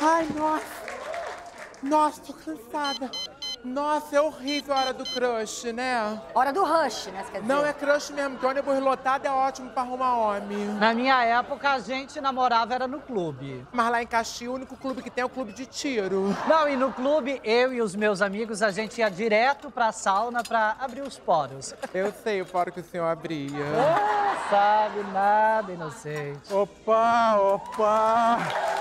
Ai, nossa. Nossa, tô cansada. Nossa, é horrível a hora do crush, né? Hora do rush, né? Você quer dizer? Não, é crush mesmo, que ônibus lotado é ótimo pra arrumar homem. Na minha época, a gente namorava era no clube. Mas lá em Caxias, o único clube que tem é o clube de tiro. Não, e no clube, eu e os meus amigos, a gente ia direto pra sauna pra abrir os poros. Eu sei o fora que o senhor abria. Ah, sabe nada, inocente. Opa, opa.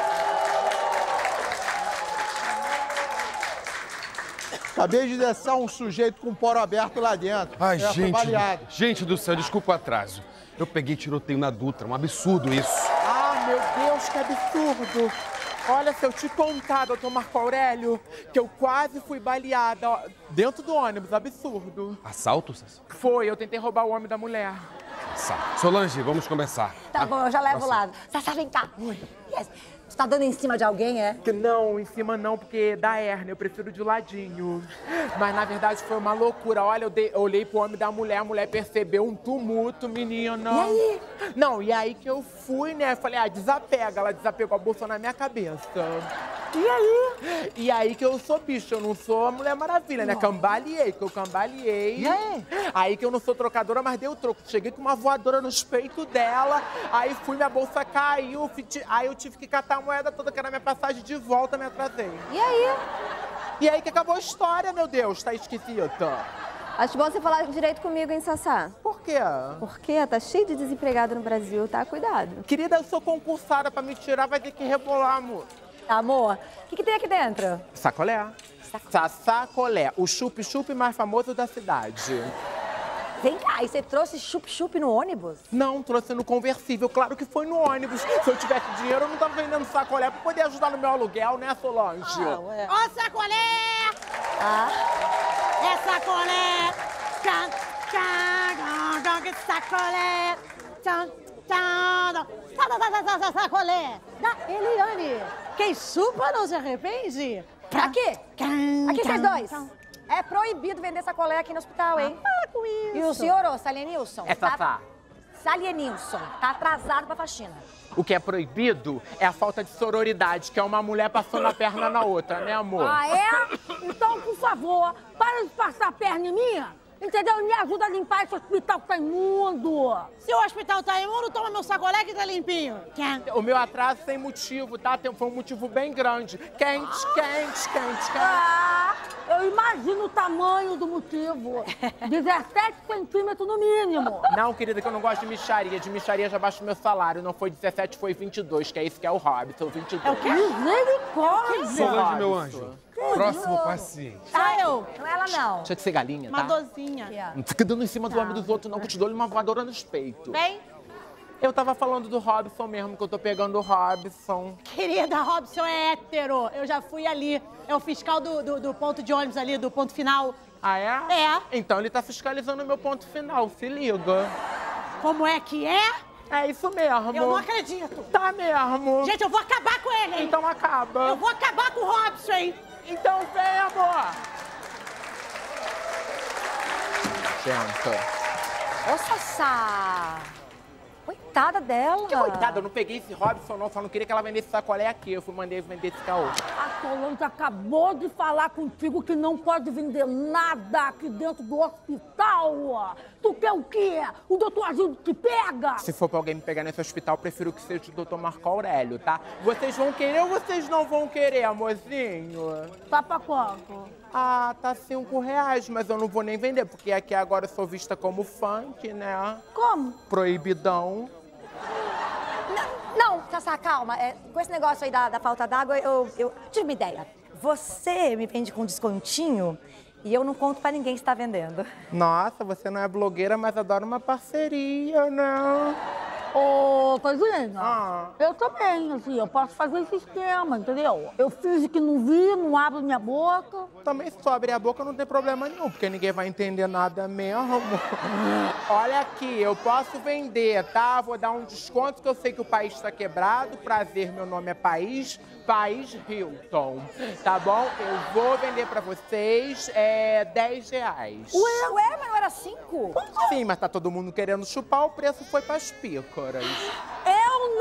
Acabei de descer um sujeito com poro aberto lá dentro. Ai, Foi baleado. gente do céu, desculpa o atraso. Eu peguei tiroteio na Dutra, um absurdo isso. Ah, meu Deus, que absurdo. Olha, se eu te contar, doutor Marco Aurélio, que eu quase fui baleada ó, dentro do ônibus, absurdo. Assalto, Sassá? Foi, eu tentei roubar o homem da mulher. Solange, vamos começar. Tá bom, eu já levo o lado. Sassá, vem cá. Yes. Você tá dando em cima de alguém, é? Que não, em cima não, porque dá hérnia, eu prefiro de ladinho. Mas na verdade foi uma loucura. Olha, eu olhei pro homem da mulher, a mulher percebeu um tumulto, menina. E aí? Não, e aí que eu fui, né? Falei, ah, desapega. Ela desapegou a bolsa na minha cabeça. E aí? E aí que eu sou bicho, eu não sou a Mulher Maravilha, né? Cambaleei, que eu cambaleei. E aí? Aí que eu não sou trocadora, mas dei o troco. Cheguei com uma voadora nos peitos dela, aí fui, minha bolsa caiu, aí eu tive que catar a moeda toda, que era minha passagem de volta, me atrasei. E aí? E aí que acabou a história, meu Deus, tá esquisita. Acho bom você falar direito comigo, hein, Sassá? Por quê? Porque tá cheio de desempregado no Brasil, tá? Cuidado. Querida, eu sou concursada, pra me tirar vai ter que rebolar, amor. Tá, amor, o que tem aqui dentro? Sacolé. Sacolé, o chup-chup mais famoso da cidade. Vem cá, e você trouxe chup-chup no ônibus? Não, trouxe no conversível, claro que foi no ônibus. Se eu tivesse dinheiro, eu não tava vendendo sacolé pra poder ajudar no meu aluguel, né, Solange? Ó, sacolé! Ah, É sacolé! Tchan, tchan, tchan, que sacolé! Tchan, tchan, tchan, sacolé! Da Eliane! Quem chupa não se arrepende? aqui! Aqui vocês dois! tchan. É proibido vender sacolé aqui no hospital, hein? Para com isso! E o senhor, ô, Salienilson? É Sassá. Salienilson, tá atrasado pra faxina. O que é proibido é a falta de sororidade, que é uma mulher passando a perna na outra, né, amor? Ah, é? Então, por favor, para de passar a perna em mim, entendeu? Me ajuda a limpar esse hospital que tá imundo. Se o hospital tá imundo, toma meu sacolé que tá limpinho. O meu atraso sem motivo, tá? Foi um motivo bem grande. Quente, quente, quente, quente. Ah, eu imagino o tamanho do motivo. 17 centímetros no mínimo. Não, querida, que eu não gosto de micharia. De micharia já baixo meu salário. Não foi 17, foi 22, que é isso que é o hobby. São 22. É o quê? Misericórdia. Solange, meu anjo. Próximo paciente. Ah, eu. Não é ela, não. Deixa de ser galinha, Uma tá? dozinha. Aqui, ó. Não fica dando em cima do homem dos outros, não, que eu te dou uma voadora nos peitos. Vem. Eu tava falando do Robson mesmo, que eu tô pegando o Robson. Querida, Robson é hétero. Eu já fui ali. É o fiscal do ponto de ônibus ali, do ponto final. Ah, é? É. Então ele tá fiscalizando o meu ponto final, se liga. Como é que é? É isso mesmo. Eu não acredito. Tá mesmo. Gente, eu vou acabar com ele, hein? Então acaba. Eu vou acabar com o Robson, hein? Então vem, amor. Gente. Ô, Sassá! Coitada dela. Que coitada, eu não peguei esse Robson não, só não queria que ela vendesse sacolé aqui. Eu fui mandei vender esse caô. A Solange acabou de falar contigo que não pode vender nada aqui dentro do hospital. Tu quer o quê? O doutor Agildo te pega? Se for pra alguém me pegar nesse hospital, prefiro que seja o doutor Marco Aurélio, tá? Vocês vão querer ou vocês não vão querer, amorzinho? Tá pra quanto? Ah, tá R$5, mas eu não vou nem vender, porque aqui agora eu sou vista como funk, né? Como? Proibidão. Não, Sassá, calma. Com esse negócio aí da falta d'água, eu tive uma ideia. Você me vende com descontinho e eu não conto pra ninguém se tá vendendo. Nossa, você não é blogueira, mas adora uma parceria, né? Ô, Coisinha, Ah. eu também, assim, eu posso fazer esse esquema, entendeu? Eu finge que não vi, não abro minha boca. Também se tu abrir a boca não tem problema nenhum, porque ninguém vai entender nada mesmo. Olha aqui, eu posso vender, tá? Vou dar um desconto, que eu sei que o país tá quebrado. Prazer, meu nome é País Hilton, tá bom? Eu vou vender pra vocês R$10. Ué, mas não era 5? Sim, mas tá todo mundo querendo chupar, o preço foi pras pícoras. Eu não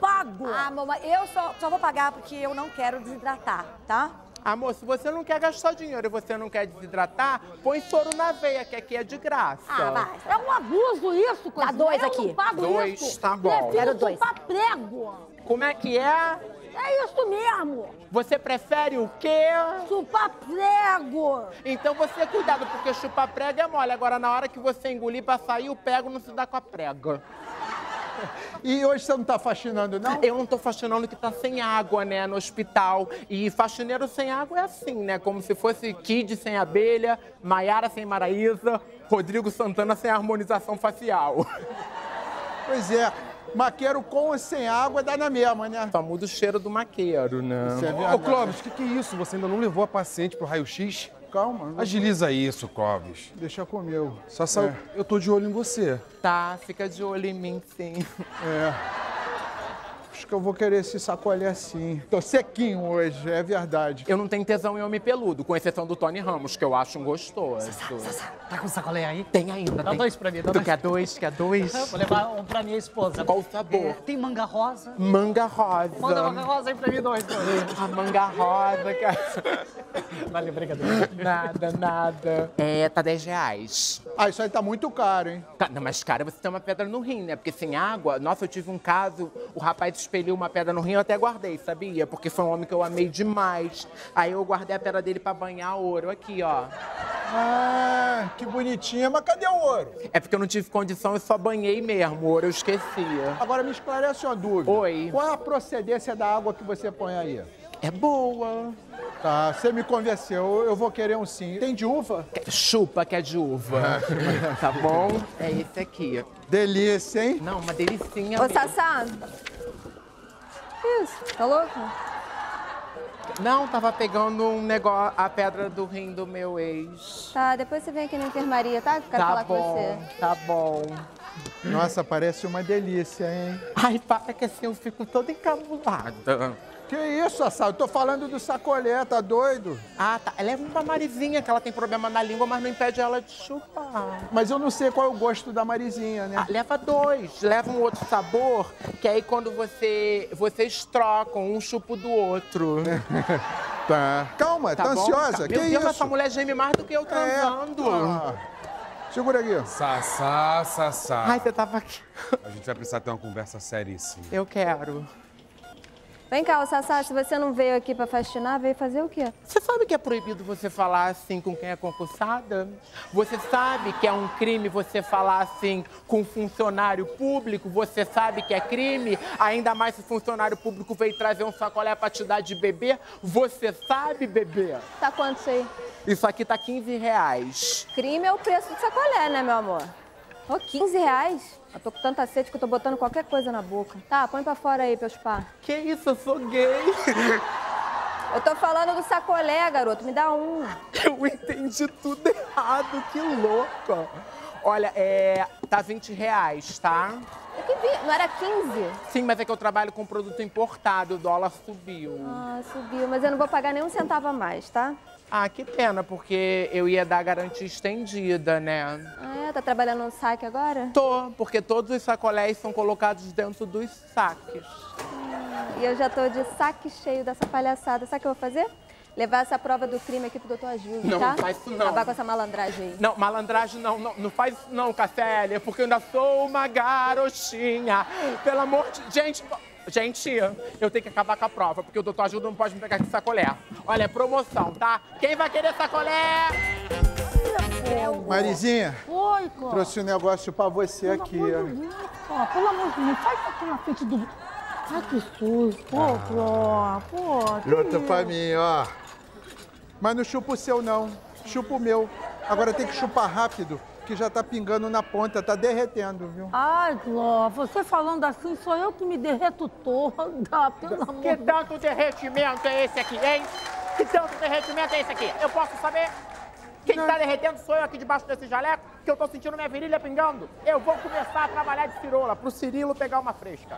pago. Ah, mamãe, eu só vou pagar porque eu não quero desidratar, tá? Amor, se você não quer gastar dinheiro e você não quer desidratar, põe soro na veia, que aqui é de graça. Ah, vai. É um abuso isso, Dá 2 eu aqui. Não pago 2, isso. tá bom. Prefiro Quero 2. chupar prego. Como é que é? É isso mesmo. Você prefere o quê? Chupar prego. Então você cuidado, porque chupar prego é mole. Agora, na hora que você engolir pra sair, o prego não se dá com a prega. E hoje você não tá faxinando, não? Eu não tô faxinando que tá sem água, né, no hospital. E faxineiro sem água é assim, né? Como se fosse Kid sem abelha, Maiara sem Maraísa, Rodrigo Santana sem harmonização facial. Pois é. Maqueiro com ou sem água dá na mesma, né? Só muda o cheiro do maqueiro, né? Isso é Ô, verdade. Clóvis, o que é isso? Você ainda não levou a paciente pro raio-x? Calma. Agiliza isso, Clóvis. Deixa comigo. Sassá, eu tô de olho em você. Tá, fica de olho em mim, sim. Acho que eu vou querer esse sacolé assim. Tô sequinho hoje, é verdade. Eu não tenho tesão em homem peludo, com exceção do Tony Ramos, que eu acho um gostoso. Tá com sacolé aí? Tem ainda, Dá tem. 2 pra mim, dá Tu 2. quer 2? Quer 2? Vou levar um pra minha esposa. Qual o sabor? Tem manga rosa. Manga rosa. Manda manga rosa aí pra mim, 2. A manga rosa, cara. Valeu, brincadeira. Nada. É, tá R$10. Ah, isso aí tá muito caro, hein? Não, mas, cara, você tem uma pedra no rim, né? Porque sem água... Nossa, eu tive um caso, o rapaz expeliu uma pedra no rim, eu até guardei, sabia? Porque foi um homem que eu amei demais. Aí eu guardei a pedra dele pra banhar ouro. Aqui, ó. Ah, que bonitinha. Mas cadê o ouro? É porque eu não tive condição, eu só banhei mesmo. O ouro eu esquecia. Agora me esclarece uma dúvida. Oi. Qual é a procedência da água que você põe aí? É boa. Tá, você me convenceu. Eu vou querer um sim. Tem de uva? Chupa que é de uva. Tá bom? É esse aqui. Delícia, hein? Não, uma delicinha Ô, mesmo. Sassá. Isso, tá louco? Não, tava pegando um negócio, a pedra do rim do meu ex. Tá, depois você vem aqui na enfermaria, tá? Que eu quero Tá falar com bom, você. tá bom. Nossa, parece uma delícia, hein? Ai, para que assim eu fico toda encabulada. Que isso, Sassá? Eu tô falando do sacolé, tá doido? Ah, tá. Leva uma Marizinha, que ela tem problema na língua, mas não impede ela de chupar. Mas eu não sei qual é o gosto da Marizinha, né? Ah, leva 2. Leva um outro sabor, que aí quando vocês trocam, um chupa do outro. Tá. Calma, tá bom? ansiosa? Meu Que Deus, isso? essa mulher geme mais do que eu transando. Ah. Segura aqui. Sassá. Ai, você tava aqui. A gente vai precisar ter uma conversa seríssima. Eu quero. Vem cá, ô Sassá, se você não veio aqui pra faxinar, veio fazer o quê? Você sabe que é proibido você falar assim com quem é concursada? Você sabe que é um crime você falar assim com um funcionário público? Você sabe que é crime? Ainda mais se o funcionário público veio trazer um sacolé pra te dar de bebê? Você sabe, bebê? Tá quanto isso aí? Isso aqui tá R$15. Crime é o preço do sacolé, né, meu amor? Ô, R$15? Eu tô com tanta sede que eu tô botando qualquer coisa na boca. Tá, põe pra fora aí pra eu chupar. Que isso, eu sou gay. Eu tô falando do sacolé, garoto. Me dá um. Eu entendi tudo errado, que louca. Olha, tá R$20, tá? Eu que vi, não era 15? Sim, mas é que eu trabalho com produto importado, o dólar subiu. Ah, subiu, mas eu não vou pagar nem um centavo a mais, tá? Ah, que pena, porque eu ia dar garantia estendida, né? Ah, é? Tá trabalhando no saque agora? Tô, porque todos os sacolés são colocados dentro dos saques. E eu já tô de saque cheio dessa palhaçada. Sabe o que eu vou fazer? Levar essa prova do crime aqui pro doutor Agildo, Não, tá? não faz isso não. Acabar com essa malandragem aí. Não, malandragem não faz isso não, Cassélia, porque eu ainda sou uma garotinha. Pelo amor de... Gente, eu tenho que acabar com a prova, porque o doutor Agildo não pode me pegar com sacolé. Olha, é promoção, tá? Quem vai querer sacolé? Marizinha, Oi, Cló. trouxe um negócio pra você aqui. Pelo amor de Deus, Cló. Pelo amor de Deus, faz aqui na frente do... Ai, que susto. Pô, Cló. Pô, E outra pra mim, ó. Mas não chupa o seu, não. Chupa o meu. Agora tem que chupar rápido, que já tá pingando na ponta, tá derretendo, viu? Ai, Cló, você falando assim, sou eu que me derreto toda, pelo amor Que de Deus. tanto derretimento é esse aqui, hein? Que tanto derretimento é esse aqui? Eu posso saber? Quem tá derretendo sou eu aqui debaixo desse jaleco, que eu tô sentindo minha virilha pingando. Eu vou começar a trabalhar de cirola, pro Cirilo pegar uma fresca.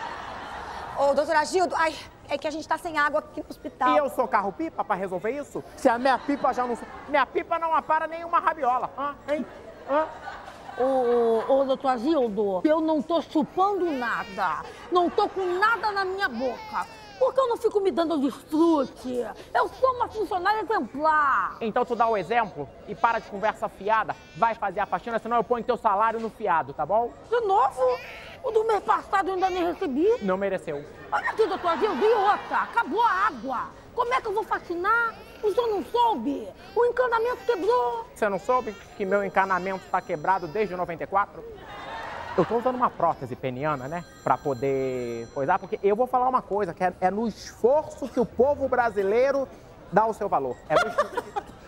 Ô, doutor Agildo, ai, é que a gente tá sem água aqui no hospital. E eu sou carro-pipa pra resolver isso? Se a minha pipa já não... Minha pipa não apara nenhuma rabiola. Hã? Hein? Hã? Ô, doutor Agildo, eu não tô chupando nada. Não tô com nada na minha boca. Por que eu não fico me dando desfrute? Eu sou uma funcionária exemplar. Então tu dá o exemplo e para de conversa fiada. Vai fazer a faxina, senão eu ponho teu salário no fiado, tá bom? De novo? O do mês passado eu ainda nem recebi. Não mereceu. Olha aqui, doutor Agildo, e outra? Acabou a água. Como é que eu vou faxinar? O senhor não soube? O encanamento quebrou. Você não soube que meu encanamento tá quebrado desde 94? Eu tô usando uma prótese peniana, né? Pra poder coisar, porque eu vou falar uma coisa, que é no esforço que o povo brasileiro dá o seu valor. É no esforço.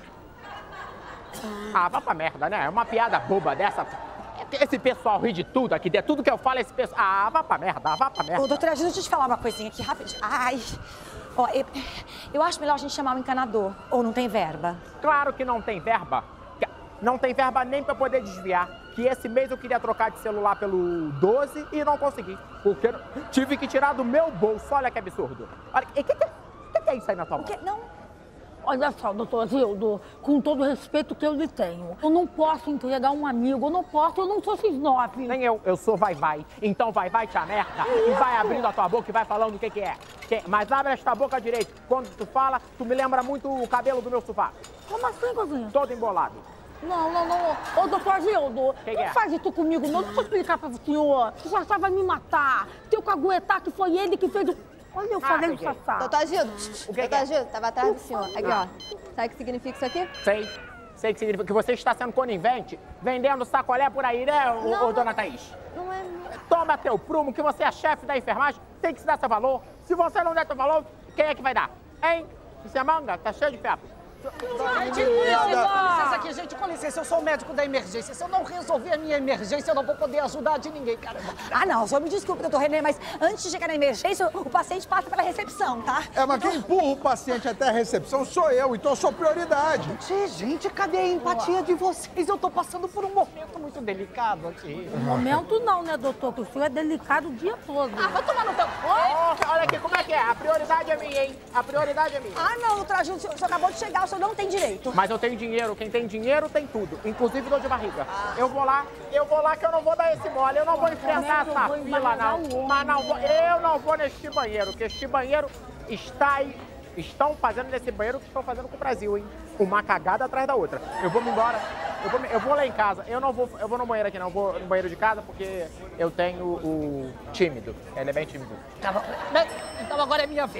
Ah, vá pra merda, né? É uma piada boba dessa. Esse pessoal ri de tudo aqui, de tudo que eu falo, esse pessoal... Ah, vá pra merda, vá pra merda. Ô, doutora, deixa eu te falar uma coisinha aqui, rapidinho. Ai, ó, eu acho melhor a gente chamar um encanador. Ou não tem verba? Claro que não tem verba. Não tem verba nem pra poder desviar. Que esse mês eu queria trocar de celular pelo 12 e não consegui. Porque tive que tirar do meu bolso. Olha que absurdo. Olha, o que é isso aí na tua mão? Não. Olha só, doutor Agildo, com todo o respeito que eu lhe tenho, eu não posso entregar um amigo, eu não sou X9. Nem eu sou vai-vai. Então vai-vai, tia merda. E vai abrindo a tua boca e vai falando o que é. Mas abre esta boca direito. Quando tu fala, tu me lembra muito o cabelo do meu sofá. Como assim, cozinha? Todo embolado. Não. Ô, doutor Agildo, não faz isso comigo, não. Deixa eu explicar pra o senhor. O Sassá vai me matar. Teu caguetá, que foi ele que fez o... Olha, eu falei do Sassá. Doutor Agildo, doutor Agildo, tava atrás do senhor. Aqui, ó. Sabe o que significa isso aqui? Sei que significa que você está sendo conivente, vendendo sacolé por aí, né, ô dona Thaís? Não é... Toma teu prumo, que você é chefe da enfermagem, tem que se dar seu valor. Se você não der seu valor, quem é que vai dar? Hein? Isso é manga? Tá cheio de fiapo. Gente, com licença aqui, gente, com licença, eu sou o médico da emergência. Se eu não resolver a minha emergência, eu não vou poder ajudar de ninguém, caramba. Ah, não, o senhor me desculpe, doutor Renê, mas antes de chegar na emergência, o paciente passa pela recepção, tá? Mas quem empurra o paciente até a recepção sou eu, então eu sou prioridade. Gente, cadê a empatia de vocês? Eu tô passando por um momento muito delicado aqui. Momento não, né, doutor? Que o senhor é delicado o dia todo. Ah, vai tomar no teu... Olha aqui, como é que é? A prioridade é minha, hein? A prioridade é minha. Ah, não, doutor Agildo, o senhor acabou de chegar, o senhor não tem direito. Mas eu tenho dinheiro, quem tem dinheiro tem tudo, inclusive dor de barriga. Eu vou lá que eu não vou dar esse mole, eu não vou enfrentar essa fila, não. Mas não vou, eu não vou neste banheiro, que este banheiro está aí. Estão fazendo nesse banheiro o que estão fazendo com o Brasil, hein? Uma cagada atrás da outra. Eu vou me embora, eu vou lá em casa. Eu vou no banheiro aqui não, eu vou no banheiro de casa porque eu tenho o tímido. Ele é bem tímido. Tá bom. Então agora é minha vez.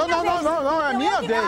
Não, é minha vez.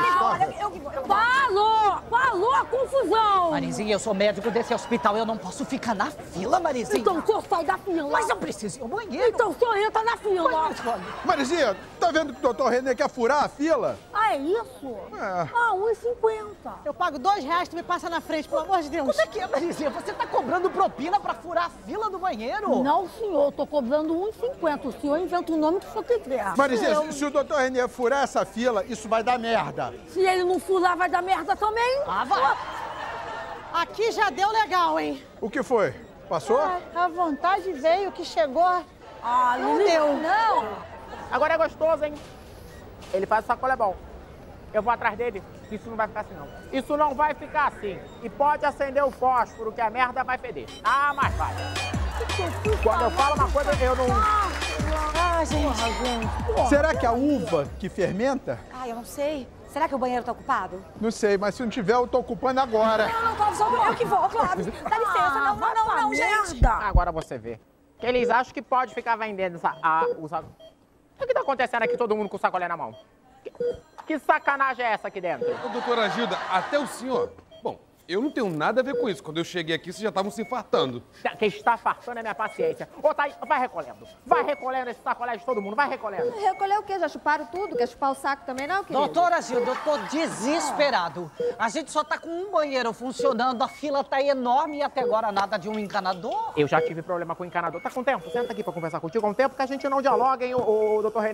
Falou, confusão. Marizinha, eu sou médico desse hospital, eu não posso ficar na fila, Marizinha. Então o senhor sai da fila. Mas eu preciso ir ao banheiro. Então o senhor entra na fila. Marizinha, tá vendo que o doutor Renê quer furar a fila? Ah, é isso? É. Ah, 1,50. Eu pago R$2, tu me passa na frente, pelo amor de Deus. Como é que é, Marizinha? Você tá cobrando propina pra furar a fila do banheiro? Não, senhor, eu tô cobrando 1,50. O senhor inventa o nome que o senhor quiser. Marizinha, se o doutor Renê furar essa fila, isso vai dar merda. Se ele não furar, vai dar merda também. Ah, vai. Aqui já deu legal, hein? O que foi? Passou? A vontade veio, que chegou. Ah, Não deu. Não. Agora é gostoso, hein? Ele faz o sacolé bom. Eu vou atrás dele. Isso não vai ficar assim, não. Isso não vai ficar assim. E pode acender o fósforo, que a merda vai feder. Ah, mas vai. Quando eu falo uma coisa, eu não... Ah, gente. Será que a uva que fermenta? Ah, eu não sei. Será que o banheiro tá ocupado? Não sei, mas se não tiver, eu tô ocupando agora. Não, Clóvis, eu que vou, Clóvis. Dá licença, não, gente. Agora você vê. Eles acham que pode ficar vendendo o sacolé. O que tá acontecendo aqui, todo mundo com o sacolé na mão? Que sacanagem é essa aqui dentro? Ô, doutora Agilda, até o senhor... Bom, eu não tenho nada a ver com isso. Quando eu cheguei aqui, vocês já estavam se fartando. Quem está fartando é minha paciência. Ô, Thaís, vai recolhendo. Vai recolhendo esse sacolé de todo mundo, vai recolhendo. Recolher o quê? Já chuparam tudo? Quer chupar o saco também, não, querido? Doutora Gilda, eu tô desesperado. A gente só tá com um banheiro funcionando, a fila tá enorme e até agora nada de um encanador. Eu já tive problema com o encanador. Tá com tempo? Senta aqui pra conversar contigo. Há um tempo que a gente não dialoga, hein, ô doutor Renê?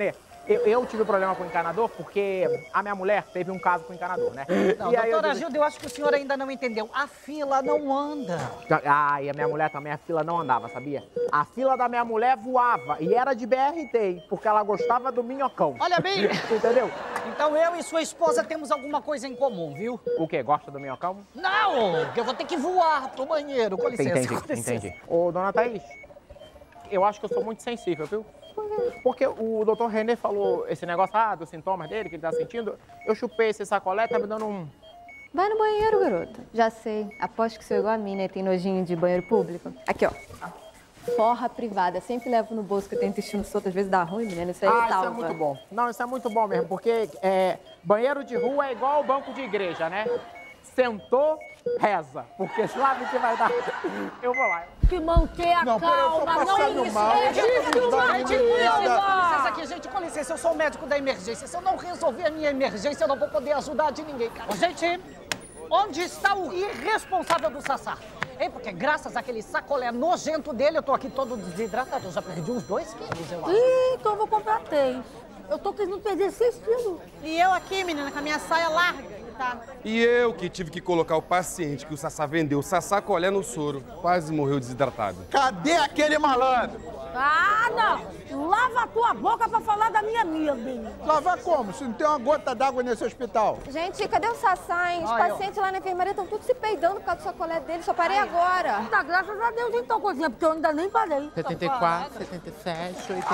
Eu tive problema com o encanador porque a minha mulher teve um caso com o encanador, né? Não, E aí doutora Gilda, eu acho que o senhor ainda não entendeu. A fila não anda. Ah, e a minha mulher também, a fila não andava, sabia? A fila da minha mulher voava e era de BRT, porque ela gostava do minhocão. Olha bem. Entendeu? Então eu e sua esposa temos alguma coisa em comum, viu? O quê? Gosta do minhocão? Não! Eu vou ter que voar pro banheiro. Com licença, Entendi, com licença. entendi. Ô, dona Thaís, eu acho que eu sou muito sensível, viu? Porque o doutor René falou esse negócio dos sintomas dele, que ele tá sentindo. Eu chupei esse sacolé, tá me dando um... Vai no banheiro, garota. Já sei. Aposto que sou igual a mim, né? Tem nojinho de banheiro público. Aqui, ó. Forra privada. Sempre levo no bolso que eu tenho intestino solto. Às vezes dá ruim, menina. Isso aí salva. Isso é muito bom. Não, isso é muito bom mesmo, porque banheiro de rua é igual ao banco de igreja, né? Sentou, reza. Porque sabe que vai dar... Eu vou lá. Que manter a Não, peraí, eu tô calma, passando não mal. existe uma Com licença aqui, gente, com licença, eu sou o médico da emergência. Se eu não resolver a minha emergência, eu não vou poder ajudar de ninguém, cara. Gente, onde está o irresponsável do Sassá? Hein, porque graças àquele sacolé nojento dele, eu tô aqui todo desidratado. Eu já perdi uns 2 quilos, eu acho. Ih, então eu vou comprar 3. Eu tô querendo perder 6 quilos. E eu aqui, menina, com a minha saia larga, tá? E eu que tive que colocar o paciente que o Sassá vendeu, sacolé no soro, quase morreu desidratado. Cadê aquele malandro? Ah, não! Lava a tua boca pra falar da minha amiga. Lavar como? Se não tem uma gota d'água nesse hospital. Gente, cadê o Sassá, hein? Os pacientes lá na enfermaria estão todos se peidando por causa do sacolé dele. Só parei agora. Tá, graças a Deus então, coisinha, porque eu ainda nem parei. 74, 77, 80...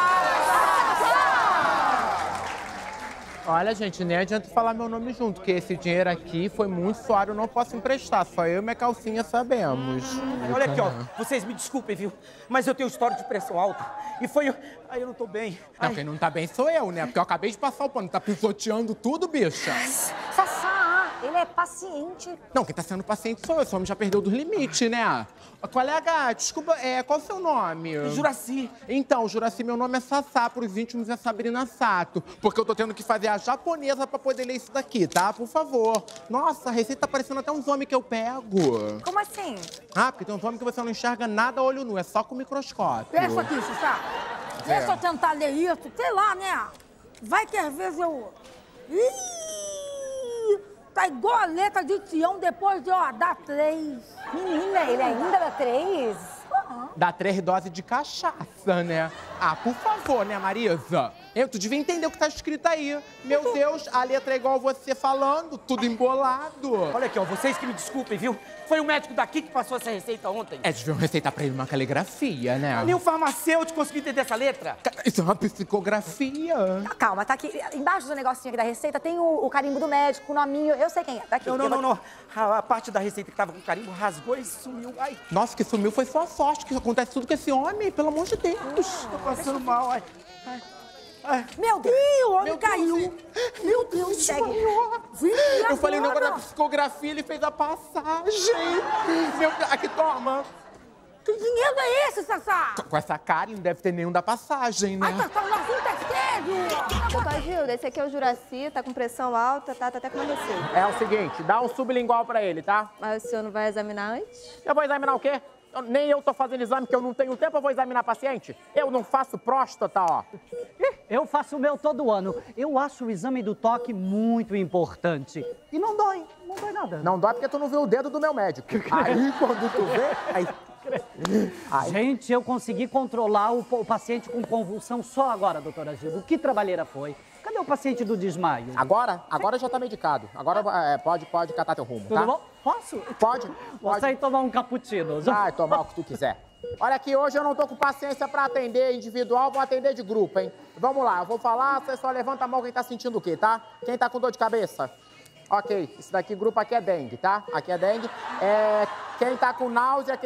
Olha, gente, nem adianta falar meu nome junto, porque esse dinheiro aqui foi muito suado, eu não posso emprestar. Só eu e minha calcinha sabemos. Olha aqui, ó, vocês me desculpem, viu? Mas eu tenho história de pressão alta. E foi... Ai, eu não tô bem. Não, quem não tá bem sou eu, né? Porque eu acabei de passar o pano, tá pisoteando tudo, bicha. Sassá, ele é paciente. Não, quem tá sendo paciente sou eu, esse homem já perdeu dos limites, né? Colega, desculpa, qual o seu nome? Juraci. Então, Juraci, meu nome é Sassá, pros íntimos é Sabrina Sato. Porque eu tô tendo que fazer a japonesa pra poder ler isso daqui, tá? Por favor. Nossa, a receita tá parecendo até uns homens que eu pego. Como assim? Ah, porque tem uns homens que você não enxerga nada a olho nu, é só com microscópio. Deixa aqui, Sassá. Deixa eu tentar ler isso. Sei lá, né? Vai que às vezes eu... Ih, tá igual a letra de Tião depois de, dar 3. Menina, ele ainda dá 3? Dá 3 doses de cachaça, né? Ah, por favor, né, Marisa? Tu devia entender o que tá escrito aí. Meu Deus, a letra é igual você falando, tudo embolado. Olha aqui, ó, vocês que me desculpem, viu? Foi o médico daqui que passou essa receita ontem. Deviam receitar pra ele uma caligrafia, né? Nem o farmacêutico conseguiu entender essa letra. Isso é uma psicografia. Calma, tá aqui. Embaixo do negocinho aqui da receita tem o carimbo do médico, o nominho. Eu sei quem é. Tá aqui. Não. A parte da receita que tava com carimbo rasgou e sumiu. Ai, Nossa, que sumiu foi sua sorte, que acontece tudo com esse homem, pelo amor de Deus. tô passando mal, ai. Meu Deus! Ih, o homem caiu. Meu Deus, segue. Eu falei no negócio da psicografia, ele fez a passagem. Meu Deus, aqui, toma. Que dinheiro é esse, Sassá? Com essa cara, não deve ter nenhum da passagem, né? Ai, Sassá, o assunto é sério. Doutora Gilda, esse aqui é o Juraci, tá com pressão alta, tá até com uma receita. É o seguinte, dá um sublingual pra ele, tá? Mas o senhor não vai examinar antes? Eu vou examinar o quê? Nem eu tô fazendo exame, porque eu não tenho tempo, eu vou examinar paciente. Eu não faço próstata, ó. Eu faço o meu todo ano. Eu acho o exame do toque muito importante. E não dói nada. Não dói porque tu não viu o dedo do meu médico. Aí, quando tu vê, aí... Gente, eu consegui controlar o paciente com convulsão só agora, doutora Gilda. Que trabalheira foi? Cadê o paciente do desmaio? Agora já tá medicado. Agora pode catar teu rumo, Tudo tá? bom? Posso? Pode. Vou sair tomar um cappuccino. Vai tomar o que tu quiser. Olha aqui, hoje eu não tô com paciência pra atender individual, vou atender de grupo, hein? Vamos lá, eu vou falar, você só levanta a mão quem tá sentindo o quê, tá? Quem tá com dor de cabeça? Ok, esse daqui, grupo aqui é dengue, tá? Aqui é dengue. Quem tá com náusea,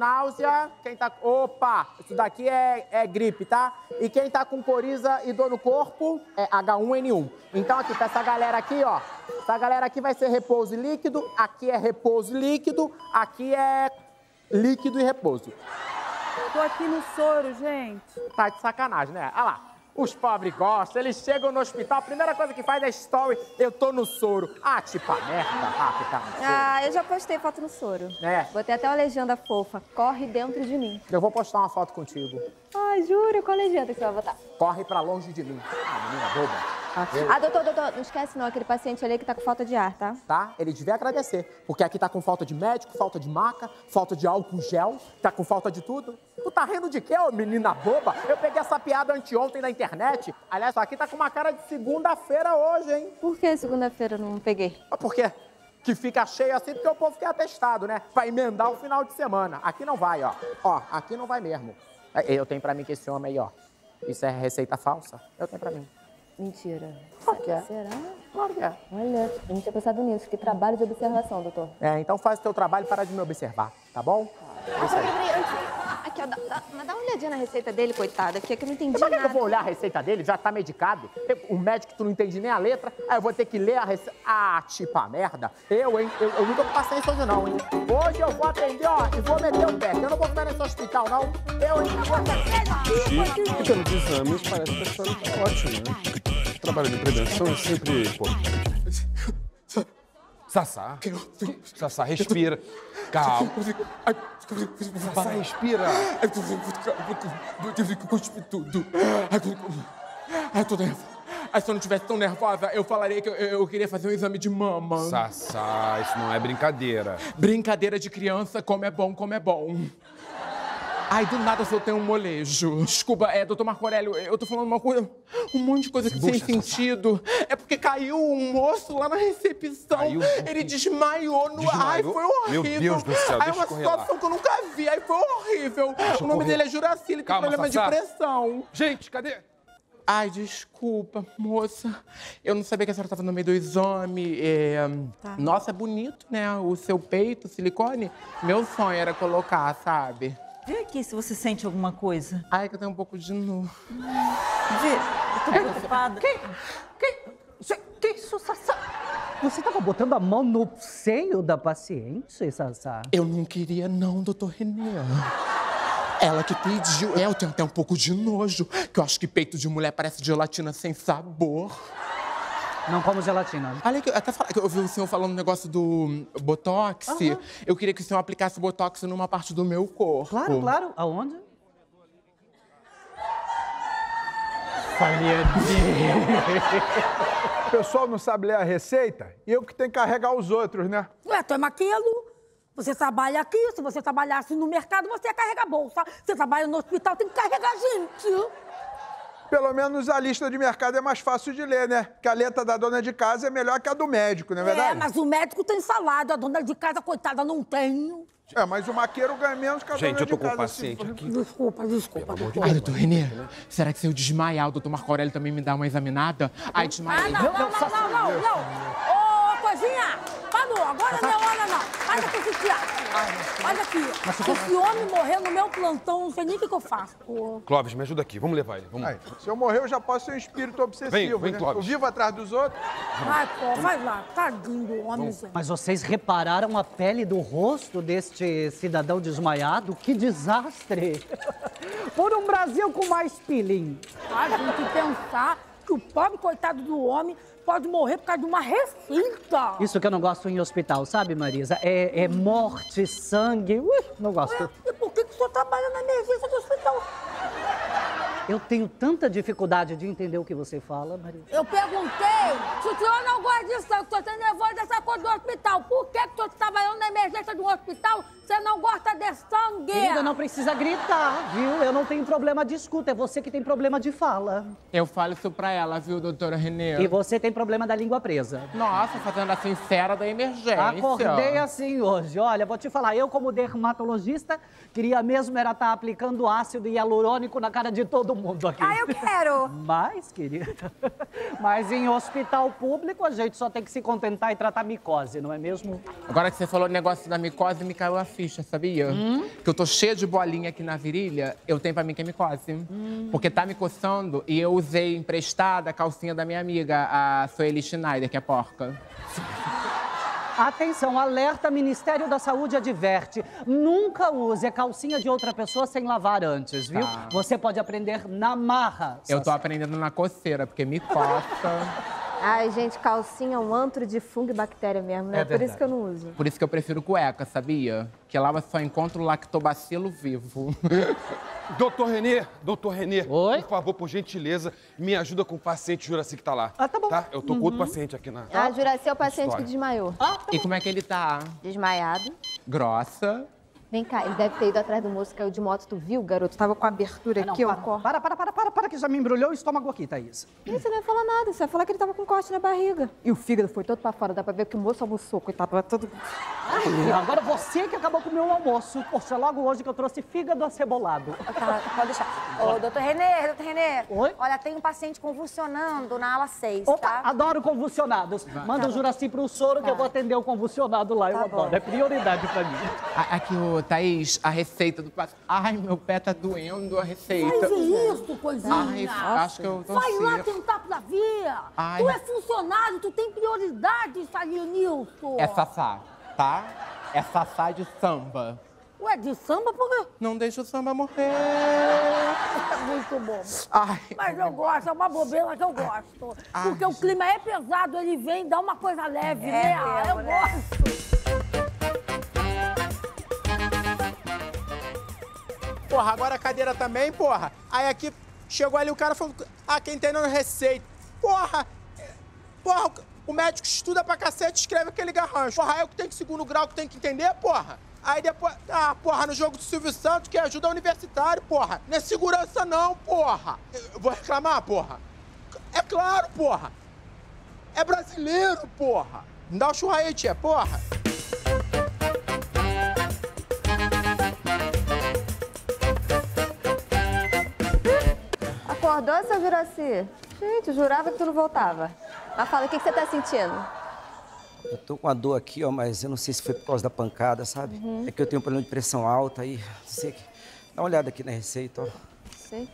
Opa! Isso daqui é gripe, tá? E quem tá com coriza e dor no corpo é H1N1. Então aqui, pra essa galera aqui, ó. Essa galera aqui vai ser repouso e líquido, aqui é repouso e líquido, aqui é líquido e repouso. Tô aqui no soro, gente. Tá de sacanagem, né? Olha lá. Os pobres gostam, eles chegam no hospital, a primeira coisa que faz é story, eu tô no soro. Ah, tipo a merda, rápida. Ah, eu já postei foto no soro. É. Botei até uma legenda fofa. Corre dentro de mim. Eu vou postar uma foto contigo. Ai, juro? Qual legenda que você vai botar? Corre pra longe de mim. Ah, menina boba. Ah, doutor, não esquece não, aquele paciente ali que tá com falta de ar, tá? Tá? Ele devia agradecer, porque aqui tá com falta de médico, falta de maca, falta de álcool gel, tá com falta de tudo. Tu tá rindo de quê, ô menina boba? Eu peguei essa piada anteontem na internet. Aliás, aqui tá com uma cara de segunda-feira hoje, hein? Por que segunda-feira eu não peguei? Por quê? Que fica cheio assim porque o povo quer atestado, né? Pra emendar o final de semana. Aqui não vai, ó. Ó, aqui não vai mesmo. Eu tenho pra mim que esse homem aí, ó, isso é receita falsa? Eu tenho pra mim. Mentira. Claro que é. Será? Claro que é. Olha, eu não tinha pensado nisso. Que trabalho de observação, doutor. Então faz o teu trabalho e para de me observar, tá bom? Aqui, ó, dá uma olhadinha na receita dele, coitada, que eu não entendi Pra que nada. eu vou olhar a receita dele? Já tá medicado. O médico, tu não entende nem a letra, aí eu vou ter que ler a receita. Ah, tipo a merda. Eu não tô com paciência hoje não, hein? Hoje eu vou atender, ó, e vou meter o pé. Eu não vou ficar nesse hospital, não. E pelos exames, parece que a senhora tá ótima, né? O trabalho de prevenção é sempre importante. Sassá. Sassá, respira. Calma. Sassá, respira. Eu tive que cuspir tudo. Ai, tô nervosa. Ai, se eu não tivesse tão nervosa, eu falaria que eu queria fazer um exame de mama. Sassá, isso não é brincadeira. Brincadeira de criança, como é bom, como é bom. Ai, do nada eu tenho um molejo. Desculpa, doutor Marco Aurélio, eu tô falando uma coisa, um monte de coisa que sem sentido. É porque caiu um moço lá na recepção. Ele desmaiou no ar. Ai, foi horrível. Meu Deus do céu, deixa eu correr lá. É uma situação que eu nunca vi. Ai, foi horrível. O nome dele é Juraci, ele tem problema de pressão. Gente, cadê? Ai, desculpa, moça. Eu não sabia que a senhora estava no meio do exame. Tá. Nossa, é bonito, né? O seu peito, silicone. Meu sonho era colocar, sabe? Vê aqui se você sente alguma coisa. Ai, que eu tenho um pouco de nojo. Vê, eu tô preocupada. Que isso, Sassá? Você tava botando a mão no seio da paciente, Sassá? Eu não queria não, doutor Renê. Ela que pediu. Eu tenho até um pouco de nojo, que eu acho que peito de mulher parece gelatina sem sabor. Não como gelatina. Olha, eu ouvi o senhor falando um negócio do Botox. Eu queria que o senhor aplicasse Botox numa parte do meu corpo. Claro, claro. Aonde? O pessoal não sabe ler a receita? Eu que tenho que carregar os outros, né? Ué, toma aquilo. Você trabalha aqui, se você trabalhasse no mercado, você ia carregar a bolsa. Você trabalha no hospital, tem que carregar gente. Pelo menos a lista de mercado é mais fácil de ler, né? Que a letra da dona de casa é melhor que a do médico, não é verdade? É, mas o médico tem salário, a dona de casa, coitada, não tem. É, mas o maqueiro ganha menos que a dona de casa. Gente, eu tô com o paciente aqui. Desculpa. Ai, doutor Renê, será que se eu desmaiar, o doutor Marco Aurélio também me dá uma examinada? Ai, desmaiei. Não. Ô, coisinha, parou, agora não é hora não. Olha aqui, Titia. Olha aqui, se esse homem morrer no meu plantão, não sei nem o que eu faço. Clóvis, me ajuda aqui, vamos levar ele. Vamos. Ai, se eu morrer, eu já posso ser um espírito obsessivo, vem, né? Clóvis. Eu vivo atrás dos outros. Vai, pô, vai lá, tadinho do homem, gente. Mas vocês repararam a pele do rosto deste cidadão desmaiado? Que desastre! Por um Brasil com mais peeling. A gente pensar que o pobre coitado do homem pode morrer por causa de uma receita. Isso que eu não gosto em hospital, sabe, Marisa? É morte, sangue. Não gosto. E por que o senhor trabalha na emergência do hospital? Eu tenho tanta dificuldade de entender o que você fala, Marisa. Eu perguntei se o senhor não gosta de sangue, se o senhor tem nervoso dessa coisa do hospital. Por que o senhor está trabalhando na emergência de um hospital, você não gosta de sangue? Querida, não precisa gritar, viu? Eu não tenho problema de escuta, é você que tem problema de fala. Eu falo isso pra ela, viu, doutora Renê? E você tem problema da língua presa. Nossa, fazendo a sincera da emergência. Acordei assim hoje. Olha, vou te falar, eu como dermatologista, queria mesmo era estar aplicando ácido hialurônico na cara de todo mundo aqui. Ah, eu quero! Mas, querida, mas em hospital público a gente só tem que se contentar e tratar micose, não é mesmo? Agora que você falou o negócio da micose, me caiu a ficha, sabia? Que eu tô cheia de bolinha aqui na virilha, eu tenho pra mim que é micose. Porque tá me coçando e eu usei emprestada a calcinha da minha amiga, a Sueli Schneider, que é porca. Atenção, alerta, Ministério da Saúde adverte. Nunca use a calcinha de outra pessoa sem lavar antes, viu? Tá. Você pode aprender na marra. Eu tô aprendendo na coceira, porque me coça. Ai, gente, calcinha é um antro de fungo e bactéria mesmo, né? É Por isso que eu não uso. Por isso que eu prefiro cueca, sabia? Que lá você só encontra o lactobacilo vivo. Doutor Renê, Oi? por favor, por gentileza, me ajuda com o paciente Juraci que tá lá. Ah, tá bom. Tá? Eu tô com outro paciente aqui na... Ah, Juraci é o paciente História. que desmaiou. E como é que ele tá? Desmaiado. Grossa. Vem cá, ele deve ter ido atrás do moço que caiu de moto. Tu viu, garoto? Tava com a abertura aqui, ó. Para, que já me embrulhou o estômago aqui, Thaís. E você não ia falar nada, você ia falar que ele tava com corte na barriga. E o fígado foi todo pra fora, dá pra ver que o moço almoçou, coitado, tava todo... Ai, agora você que acabou com o meu almoço. Poxa, logo hoje que eu trouxe fígado acebolado. Tá, pode deixar. Ô, doutor Renê. Oi? Olha, tem um paciente convulsionando na ala 6, Opa, tá? adoro convulsionados. Manda o Juraci pro soro que eu vou atender o convulsionado lá, eu adoro. bom. É prioridade pra mim. Aqui, ô, Thaís, a receita do paciente. Ai, meu pé tá doendo a receita. Faz isso, coisinha. Ai, acho que eu tô Vai lá seca. tentar pra ver. Ai. Tu é funcionário, tu tem prioridade, Salinilson. É Sassá, tá? É Sassá de samba. Ué, de samba por quê? Não deixa o samba morrer. É muito bom. Ai. Mas eu gosto, é uma bobeira que eu gosto. Ai, Porque o clima é pesado, ele vem e dá uma coisa leve, né? Eu gosto. Porra, agora a cadeira também, porra. Aí aqui chegou ali o cara falou, quem tem na receita. Porra, o médico estuda pra cacete e escreve aquele garrancho. Porra, eu que tenho que segundo grau, que tenho que entender, porra. Aí depois, porra, no jogo do Silvio Santos, que ajuda universitário, porra. Não é segurança não, porra. Eu vou reclamar, porra. É claro, porra. É brasileiro, porra. Me dá o churra aí, tia, porra. Acordou, seu Juraci? Gente, eu jurava que tu não voltava. Mas fala, o que você tá sentindo? Eu tô com a dor aqui, ó, mas eu não sei se foi por causa da pancada, sabe? É que eu tenho um problema de pressão alta e não sei que... Dá uma olhada aqui na receita, ó. Sei.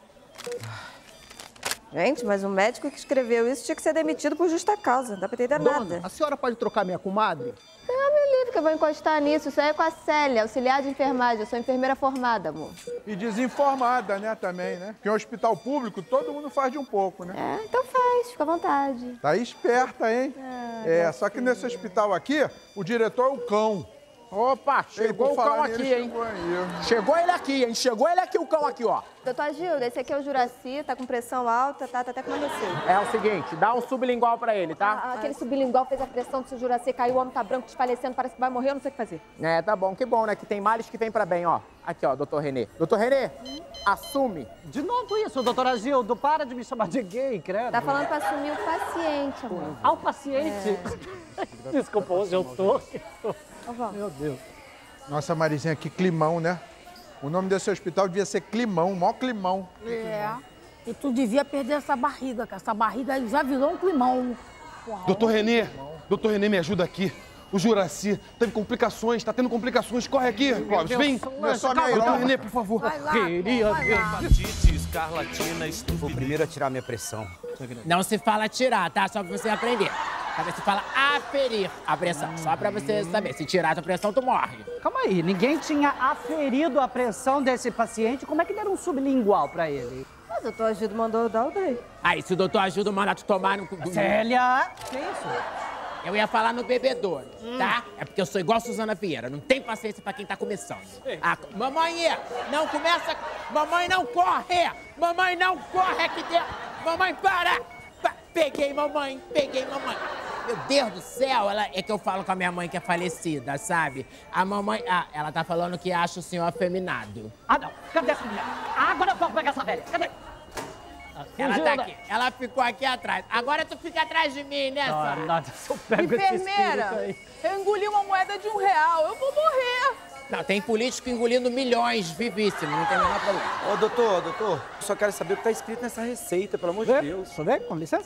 Gente, mas o médico que escreveu isso tinha que ser demitido por justa causa. Não dá pra entender nada. A senhora pode trocar minha comadre? Ah, me livre que eu vou encostar nisso. Isso aí é com a Célia, auxiliar de enfermagem. Eu sou enfermeira formada, amor. E desinformada, né, também, né? Porque em um hospital público todo mundo faz de um pouco, né? É, então faz, fica à vontade. Tá esperta, hein? Só que nesse hospital aqui, o diretor é o cão. Opa, chegou o cão aqui, hein? Chegou ele aqui, hein? Chegou ele aqui, o cão aqui, ó. Doutor Gilda, esse aqui é o Juraci, tá com pressão alta, tá até com uma receita. É o seguinte, dá um sublingual pra ele, tá? Aquele sublingual fez a pressão do seu Juraci, caiu, o homem tá branco, desfalecendo, parece que vai morrer, eu não sei o que fazer. É, tá bom, que bom, né? Que tem males que vem pra bem, ó. Aqui, ó, doutor Renê. Doutor Renê, assume. De novo isso, doutora Gildo. Para de me chamar de gay, credo. Tá falando pra assumir o paciente, amor. Ao paciente? Desculpa, hoje eu tô... Meu Deus. Nossa, Marizinha, que climão, né? O nome desse hospital devia ser Climão, mó climão. É. E tu devia perder essa barriga, que essa barriga aí já virou um climão. Doutor Renê, me ajuda aqui. O Juraci teve complicações, tá tendo complicações. Corre aqui, Clóvis, vem. Não é só minha Doutor Renê, por favor. Vai lá, Queria vai ver. lá. Vou primeiro a tirar minha pressão. Não se fala tirar, tá? Só pra você aprender. Também se fala aferir a pressão. Só pra você saber. Se tirar a tua pressão, tu morre. Calma aí, ninguém tinha aferido a pressão desse paciente. Como é que deram um sublingual pra ele? Mas o doutor Gildo mandou dar o daí. Aí, se o doutor ajuda, manda tu tomar no... Célia! Que isso? Eu ia falar no bebedouro, tá? É porque eu sou igual a Suzana Vieira. Não tem paciência pra quem tá começando. Mamãe, não começa... Mamãe, não corre! Mamãe, não corre aqui dentro! Mamãe, para! Peguei, mamãe! Meu Deus do céu, é que eu falo com a minha mãe que é falecida, sabe? A mamãe... ela tá falando que acha o senhor afeminado. Não. Cadê essa mulher? Agora eu vou pegar essa velha. Cadê? Ela tá aqui. Ela ficou aqui atrás. Agora tu fica atrás de mim, né, Sara? Nossa, eu pego Enfermeira, eu engoli uma moeda de R$1. Eu vou morrer. Não, tem político engolindo milhões, vivíssimo. Não tem o menor problema. Ô, doutor, só quero saber o que tá escrito nessa receita, pelo amor de Deus. Deixa eu ver, com licença.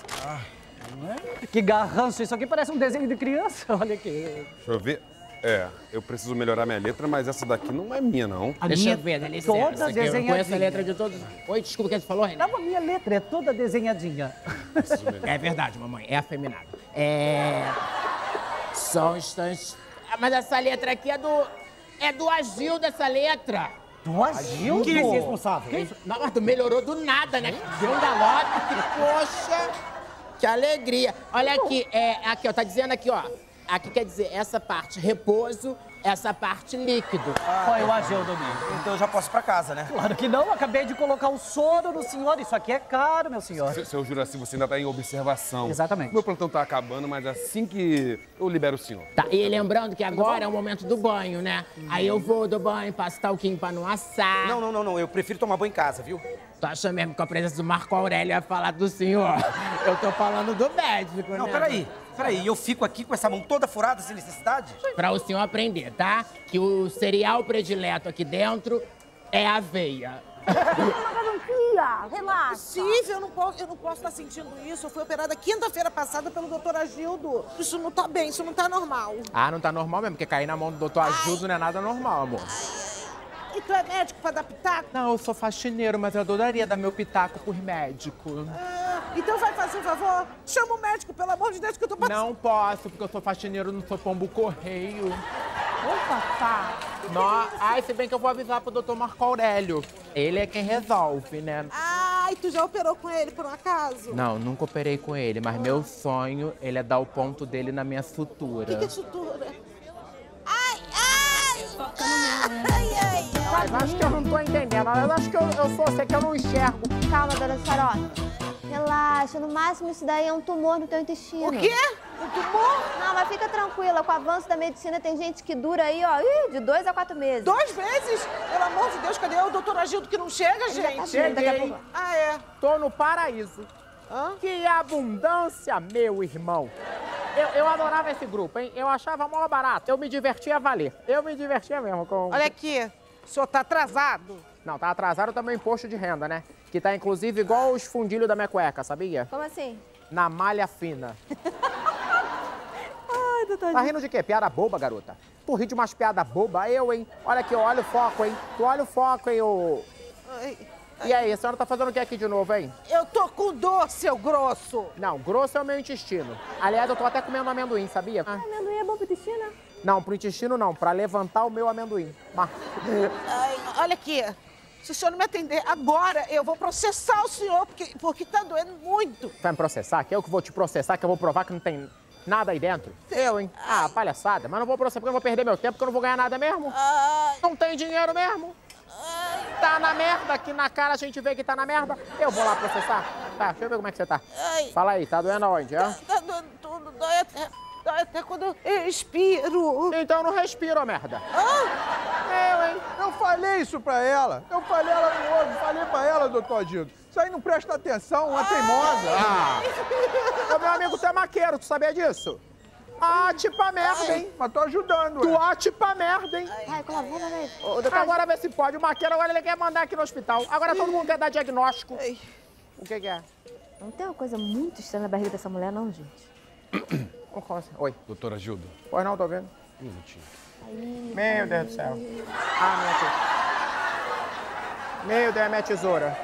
Que garrancho, isso aqui parece um desenho de criança. Olha aqui. Deixa eu ver. Eu preciso melhorar minha letra, mas essa daqui não é minha, não. Deixa eu ver, dá licença. Toda Eu conheço a desenhadinha. letra de todos. Oi, desculpa o que você falou, René. Não, a minha letra é toda desenhadinha. É verdade, mamãe. É afeminado. Só um instante. Mas essa letra aqui é do Agildo, essa letra. Do Agildo? Quem é esse responsável? Não, mas tu melhorou do nada, né? Deu um galope, que poxa. Que alegria. Olha aqui, aqui, ó, tá dizendo aqui, ó. Aqui quer dizer essa parte repouso, essa parte líquido. Foi o Agildo mesmo. Então eu já posso ir pra casa, né? Claro que não, acabei de colocar o soro no senhor. Isso aqui é caro, meu senhor. Seu Juraci, você ainda tá em observação. Exatamente. Meu plantão tá acabando, mas assim que eu libero o senhor. Tá, e lembrando que agora é o momento do banho, né? Aí eu vou do banho, passo talquinho pra não assar. Não, eu prefiro tomar banho em casa, viu? Tu acha mesmo que a presença do Marco Aurélio ia falar do senhor? Eu tô falando do médico, né? Não, peraí, eu fico aqui com essa mão toda furada sem necessidade? Pra o senhor aprender, tá? Que o cereal predileto aqui dentro é aveia. Relaxa. Possível, eu não posso estar sentindo isso. Eu fui operada quinta-feira passada pelo doutor Agildo. Isso não tá bem, isso não tá normal. Ah, não tá normal mesmo, porque cair na mão do doutor Agildo não é nada normal, amor. E tu é médico pra dar pitaco? Não, eu sou faxineiro, mas eu adoraria dar meu pitaco por médico. Então vai fazer um favor? Chama o médico, pelo amor de Deus, que eu tô passando. Não posso, porque eu sou faxineiro, não sou pombo correio. Opa, tá. Ai, se bem que eu vou avisar pro doutor Marco Aurélio. Ele é quem resolve, né? Ai, tu já operou com ele, por um acaso? Não, nunca operei com ele, mas meu sonho, ele é dar o ponto dele na minha sutura. O que é sutura? Mas acho que eu não tô entendendo. Eu acho que eu sou você que eu não enxergo. Calma, dona Sarota. Relaxa, no máximo isso daí é um tumor no teu intestino. O quê? Um tumor? Não, mas fica tranquila, com o avanço da medicina tem gente que dura aí, ó, de 2 a 4 meses. 2 meses? Pelo amor de Deus, cadê o doutor Agildo que não chega, gente? Cheguei. Ah, é? Tô no paraíso. Que abundância, meu irmão. Eu adorava esse grupo, hein? Eu achava mó barato. Eu me divertia a valer. Eu me divertia mesmo com... Olha aqui, o senhor tá atrasado. Não, tá atrasado também o imposto de renda, né? Que tá, inclusive, igual os fundilhos da minha cueca, sabia? Como assim? Na malha fina. Ai, doutor. Tá rindo de quê? Piada boba, garota? Tu ri de umas piadas bobas, eu, hein? Olha aqui, olha o foco, hein? Tu olha o foco, hein, ô... E aí, a senhora tá fazendo o que aqui de novo, hein? Eu tô com dor, seu grosso. Não, grosso é o meu intestino. Aliás, eu tô até comendo amendoim, sabia? Amendoim é bom pro intestino? Não, pro intestino não, pra levantar o meu amendoim. Ai, olha aqui, se o senhor não me atender agora, eu vou processar o senhor, porque tá doendo muito. Vai me processar? Que eu que vou te processar, que eu vou provar que não tem nada aí dentro? Eu, hein? Ah, palhaçada. Mas não vou processar porque eu não vou perder meu tempo, porque eu não vou ganhar nada mesmo. Não tem dinheiro mesmo. Tá na merda, aqui na cara a gente vê que tá na merda. Eu vou lá processar. Tá, deixa eu ver como é que você tá. Fala aí, tá doendo aonde, hã? Tá doendo tudo, dói até quando eu respiro. Então não respira, ô merda. Eu, hein? Eu falei isso pra ela. Eu falei ela no olho, falei pra ela, doutor Agildo. Isso aí não presta atenção, uma teimosa. Ô, meu amigo, tu é maqueiro, tu sabia disso? Tipo a merda, hein? Mas tô ajudando, tu tipo a merda, hein? Ai, com a bunda, velho. Agora vê se pode. O maqueiro agora ele quer mandar aqui no hospital. Agora todo mundo quer dar diagnóstico. O que é? Não tem uma coisa muito estranha na barriga dessa mulher, não, gente? Oi. Doutor Agildo. Pois não, tô vendo. Um minutinho. Meu Deus do céu. Minha tesoura. Meu Deus, minha tesoura.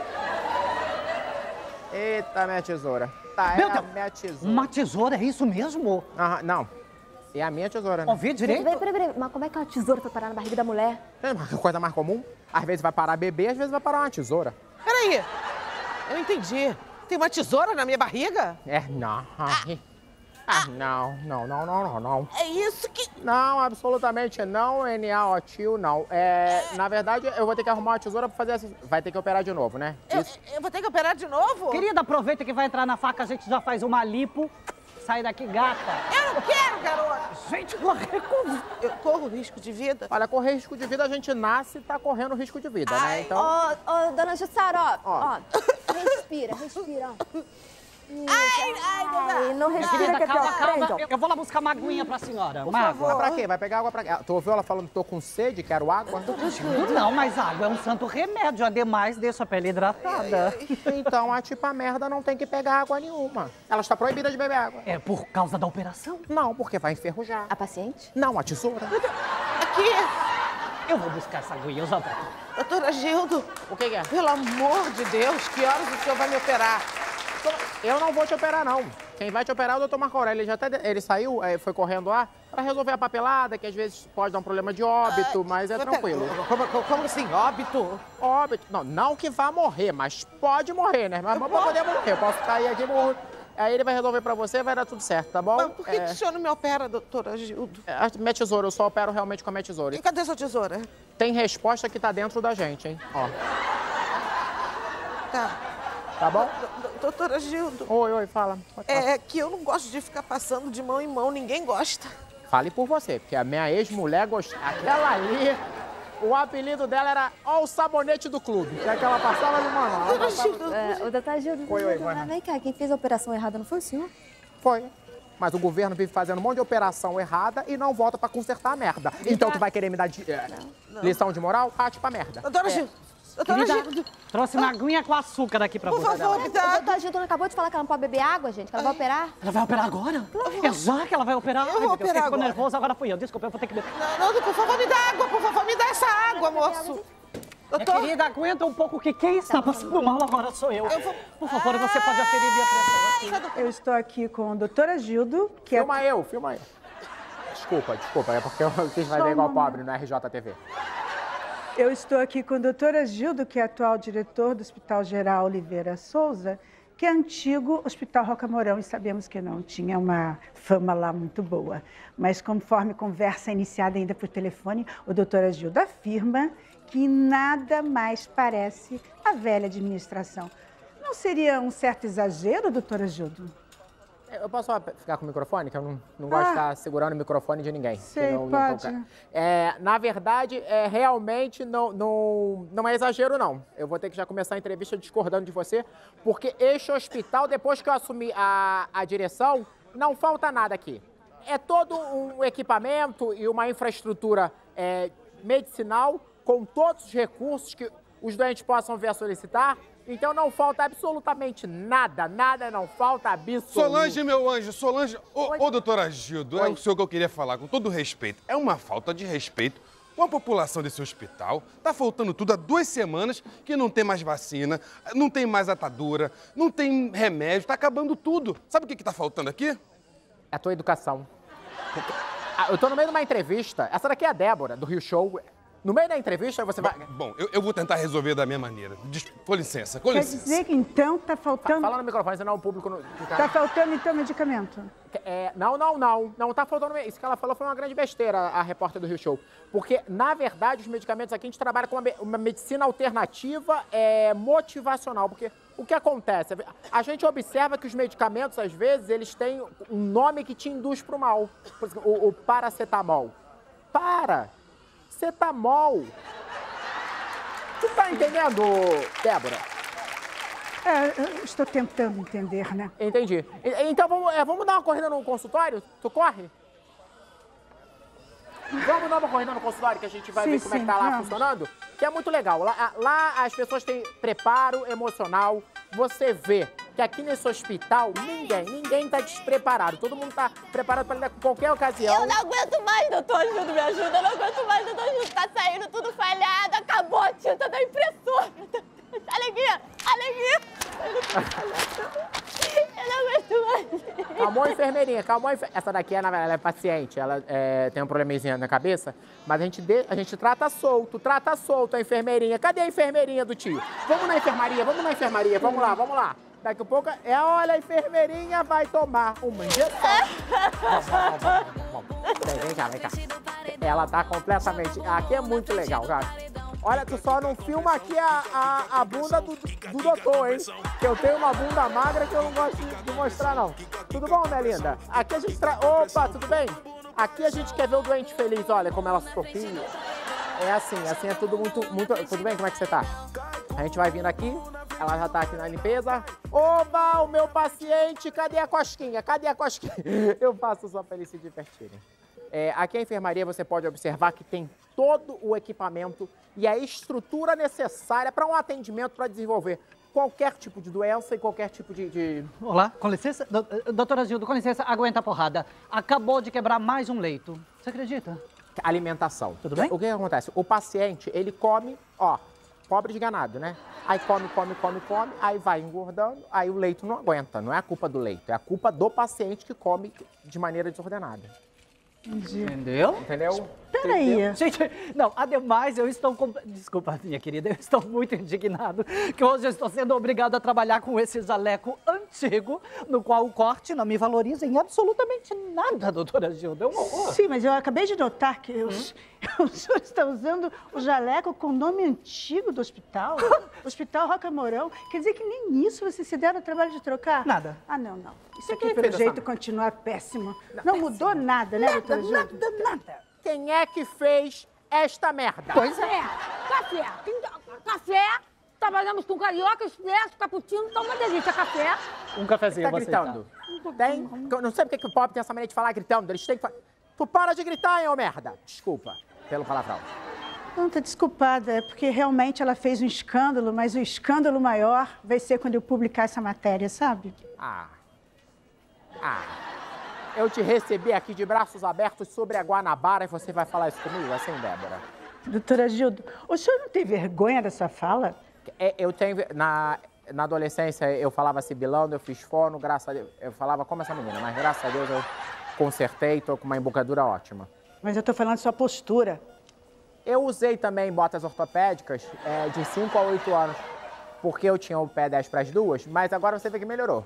Eita, minha tesoura. Tá, é a minha tesoura. Uma tesoura, é isso mesmo? Não. É a minha tesoura, né? Ouvi direito? Peraí. Mas como é que uma tesoura foi parar na barriga da mulher? É uma coisa mais comum. Às vezes vai parar bebê, às vezes vai parar uma tesoura. Peraí, eu não entendi. Tem uma tesoura na minha barriga? Não. Não. É isso que... Não, absolutamente não, NaOtil, não. Na verdade, eu vou ter que arrumar uma tesoura pra fazer essa... Vai ter que operar de novo, né? Eu vou ter que operar de novo? Querida, aproveita que vai entrar na faca, a gente já faz uma lipo. Sai daqui, gata. Eu não quero, garota. Gente, eu corro risco de vida? Olha, correr risco de vida, a gente nasce e tá correndo risco de vida, né? Então... Ô, dona Jussara, ó. Respira, ó. Ai, não respira, que calma. Eu vou lá buscar uma aguinha pra senhora. Por favor. Pra quê? Vai pegar água pra quê? Tu ouviu ela falando que tô com sede, quero água? Não, mas água é um santo remédio. Ademais, deixa a pele hidratada. Então, a tipo a merda não tem que pegar água nenhuma. Ela está proibida de beber água. É por causa da operação? Não, porque vai enferrujar. A paciente? Não, a tesoura. Aqui. Eu vou buscar essa aguinha, eu já volto. Doutor Agildo. O que é? Pelo amor de Deus, que horas o senhor vai me operar? Eu não vou te operar, não. Quem vai te operar é o doutor Marco Aurélio. Ele saiu, foi correndo lá pra resolver a papelada, que às vezes pode dar um problema de óbito, mas é tranquilo. Como assim, óbito? Óbito. Não que vá morrer, mas pode morrer, né? Mas pra poder morrer. Eu posso cair aqui e morrer. Aí ele vai resolver pra você, vai dar tudo certo, tá bom? Mas por que o senhor não me opera, doutora Gildo? Minha tesoura, eu só opero realmente com a minha tesoura. E cadê sua tesoura? Tem resposta que tá dentro da gente, hein? Ó. Tá. Tá bom? Doutora Gildo. Oi, fala. É que eu não gosto de ficar passando de mão em mão, ninguém gosta. Fale por você, porque a minha ex-mulher gostava. Aquela ali, o apelido dela era o sabonete do clube. Que é que ela passava de mão. O doutor Gildo, vem cá, quem fez a operação errada não foi o senhor? Foi. Mas o governo vive fazendo um monte de operação errada e não volta pra consertar a merda. Então tu vai querer me dar lição de moral? Rate pra merda. Doutora Gildo. Doutora Gildo. Trouxe uma aguinha com açúcar aqui pra você. Por favor, me dá. A doutora Gildo acabou de falar que ela não pode beber água, gente, que ela vai operar. Ela vai operar agora? É já que ela vai operar? Eu vou operar ficou agora. nervoso, agora fui eu. Desculpa, eu vou ter que beber. Não, por favor, me dá água, por favor, me dá essa água, moço. Doutor? Querida, aguenta um pouco que quem está passando mal agora sou eu. Por favor, você pode aferir minha pressão aqui. Eu estou aqui com a doutora Gildo, que filma eu. Desculpa, é porque eu quis fazer igual pobre no RJTV. Eu estou aqui com a doutora Gildo, que é atual diretor do Hospital Geral Oliveira Souza, que é antigo Hospital Roca Mourão, e sabemos que não tinha uma fama lá muito boa. Mas conforme conversa iniciada ainda por telefone, o doutora Gildo afirma que nada mais parece a velha administração. Não seria um certo exagero, doutora Gildo? Eu posso só ficar com o microfone? Que eu não gosto de estar segurando o microfone de ninguém. Sei, pode. Na verdade, realmente não é exagero, não. Eu vou ter que já começar a entrevista discordando de você, porque este hospital, depois que eu assumi a direção, não falta nada aqui. É todo um equipamento e uma infraestrutura medicinal com todos os recursos que os doentes possam vir a solicitar. Então não falta absolutamente nada não falta absolutamente. Solange, meu anjo, Solange. Ô, doutora Gildo, é o senhor que eu queria falar, com todo respeito. É uma falta de respeito com a população desse hospital. Tá faltando tudo há 2 semanas que não tem mais vacina, não tem mais atadura, não tem remédio, tá acabando tudo. Sabe o que tá faltando aqui? É a tua educação. Eu tô no meio de uma entrevista. Essa daqui é a Débora, do Rio Show. No meio da entrevista, você vai... Bom, eu vou tentar resolver da minha maneira. Com licença, com Quer licença. dizer que então tá faltando... Fala no microfone, senão o público... Tá faltando então medicamento? Não tá faltando... Isso que ela falou foi uma grande besteira, a repórter do Rio Show. Porque, na verdade, os medicamentos aqui, a gente trabalha com uma medicina alternativa motivacional. Porque o que acontece? A gente observa que os medicamentos, às vezes, eles têm um nome que te induz pro mal. Por exemplo, o paracetamol. Paracetamol. Tu tá entendendo, Débora? Eu estou tentando entender, né? Entendi. Então vamos dar uma corrida no consultório? Tu corre? Vamos dar uma corrida no consultório que a gente vai ver como é que tá lá funcionando? Que é muito legal. Lá as pessoas têm preparo emocional. Você vê que aqui nesse hospital ninguém tá despreparado. Todo mundo tá preparado para lidar com qualquer ocasião. Eu não aguento mais, doutor Gildo, me ajuda. Eu não aguento mais, doutor Gildo. Tá saindo tudo falhado. Acabou a tinta da impressora. Alegria! Eu não aguento mais. Calmou, enfermeirinha, calmou. Essa daqui, ela é paciente, ela tem um probleminha na cabeça, mas a gente trata solto a enfermeirinha. Cadê a enfermeirinha do tio? Vamos na enfermaria, vamos lá. Daqui a pouco, olha, a enfermeirinha vai tomar uma injeção. Vem cá. Ela tá completamente... Aqui é muito legal, cara. Olha, tu só não filma aqui a bunda do doutor, hein? Que eu tenho uma bunda magra que eu não gosto de mostrar, não. Tudo bom, minha linda? Aqui a gente Opa, tudo bem? Aqui a gente quer ver o doente feliz. Olha como ela sorria. É assim é tudo muito... Tudo bem? Como é que você tá? A gente vai vindo aqui, ela já tá aqui na limpeza. Oba, o meu paciente, cadê a cosquinha? Eu faço só pra eles se divertirem. Aqui a enfermaria você pode observar que tem todo o equipamento e a estrutura necessária para um atendimento para desenvolver qualquer tipo de doença e qualquer tipo de... Olá, com licença. Doutora Gildo, com licença, aguenta a porrada. Acabou de quebrar mais um leito. Você acredita? Alimentação. Tudo bem? O que acontece? O paciente, ele come, pobre de ganado, né? Aí come, aí vai engordando, aí o leito não aguenta. Não é a culpa do leito, é a culpa do paciente que come de maneira desordenada. Entendi. Entendeu? Entendeu? Peraí. Gente, não, ademais, eu estou... Desculpa, minha querida, eu estou muito indignado que hoje eu estou sendo obrigado a trabalhar com esse jaleco antigo, no qual o corte não me valoriza em absolutamente nada, doutora Gilda. Sim, mas eu acabei de notar que o senhor está usando o jaleco com o nome antigo do hospital, Hospital Roca Mourão. Quer dizer que nem isso vocês se deram o trabalho de trocar? Nada. Ah, não. Isso aqui, pelo jeito, continua péssimo. Não mudou nada, né, doutora Gilda? Nada. Quem é que fez esta merda? Pois é. Café. Trabalhamos com carioca, expresso, cappuccino, tá uma delícia. Café. Um cafezinho, Tá você gritando? Tem? Eu não sei porque que o pobre tem essa maneira de falar gritando. Eles têm que... Tu para de gritar, hein, ô merda. Desculpa pelo palavrão. Não, tá desculpada. É porque realmente ela fez um escândalo, mas o escândalo maior vai ser quando eu publicar essa matéria, sabe? Eu te recebi aqui de braços abertos sobre a Guanabara e você vai falar isso comigo? Assim, Débora? Doutora Gilda, o senhor não tem vergonha dessa fala? Eu tenho... Na adolescência, eu falava sibilando, eu fiz fono, graças a Deus. Eu falava como essa menina, mas graças a Deus eu consertei, tô com uma embocadura ótima. Mas eu tô falando de sua postura. Eu usei também botas ortopédicas de 5 a 8 anos, porque eu tinha o pé 10 para as 2, mas agora você vê que melhorou.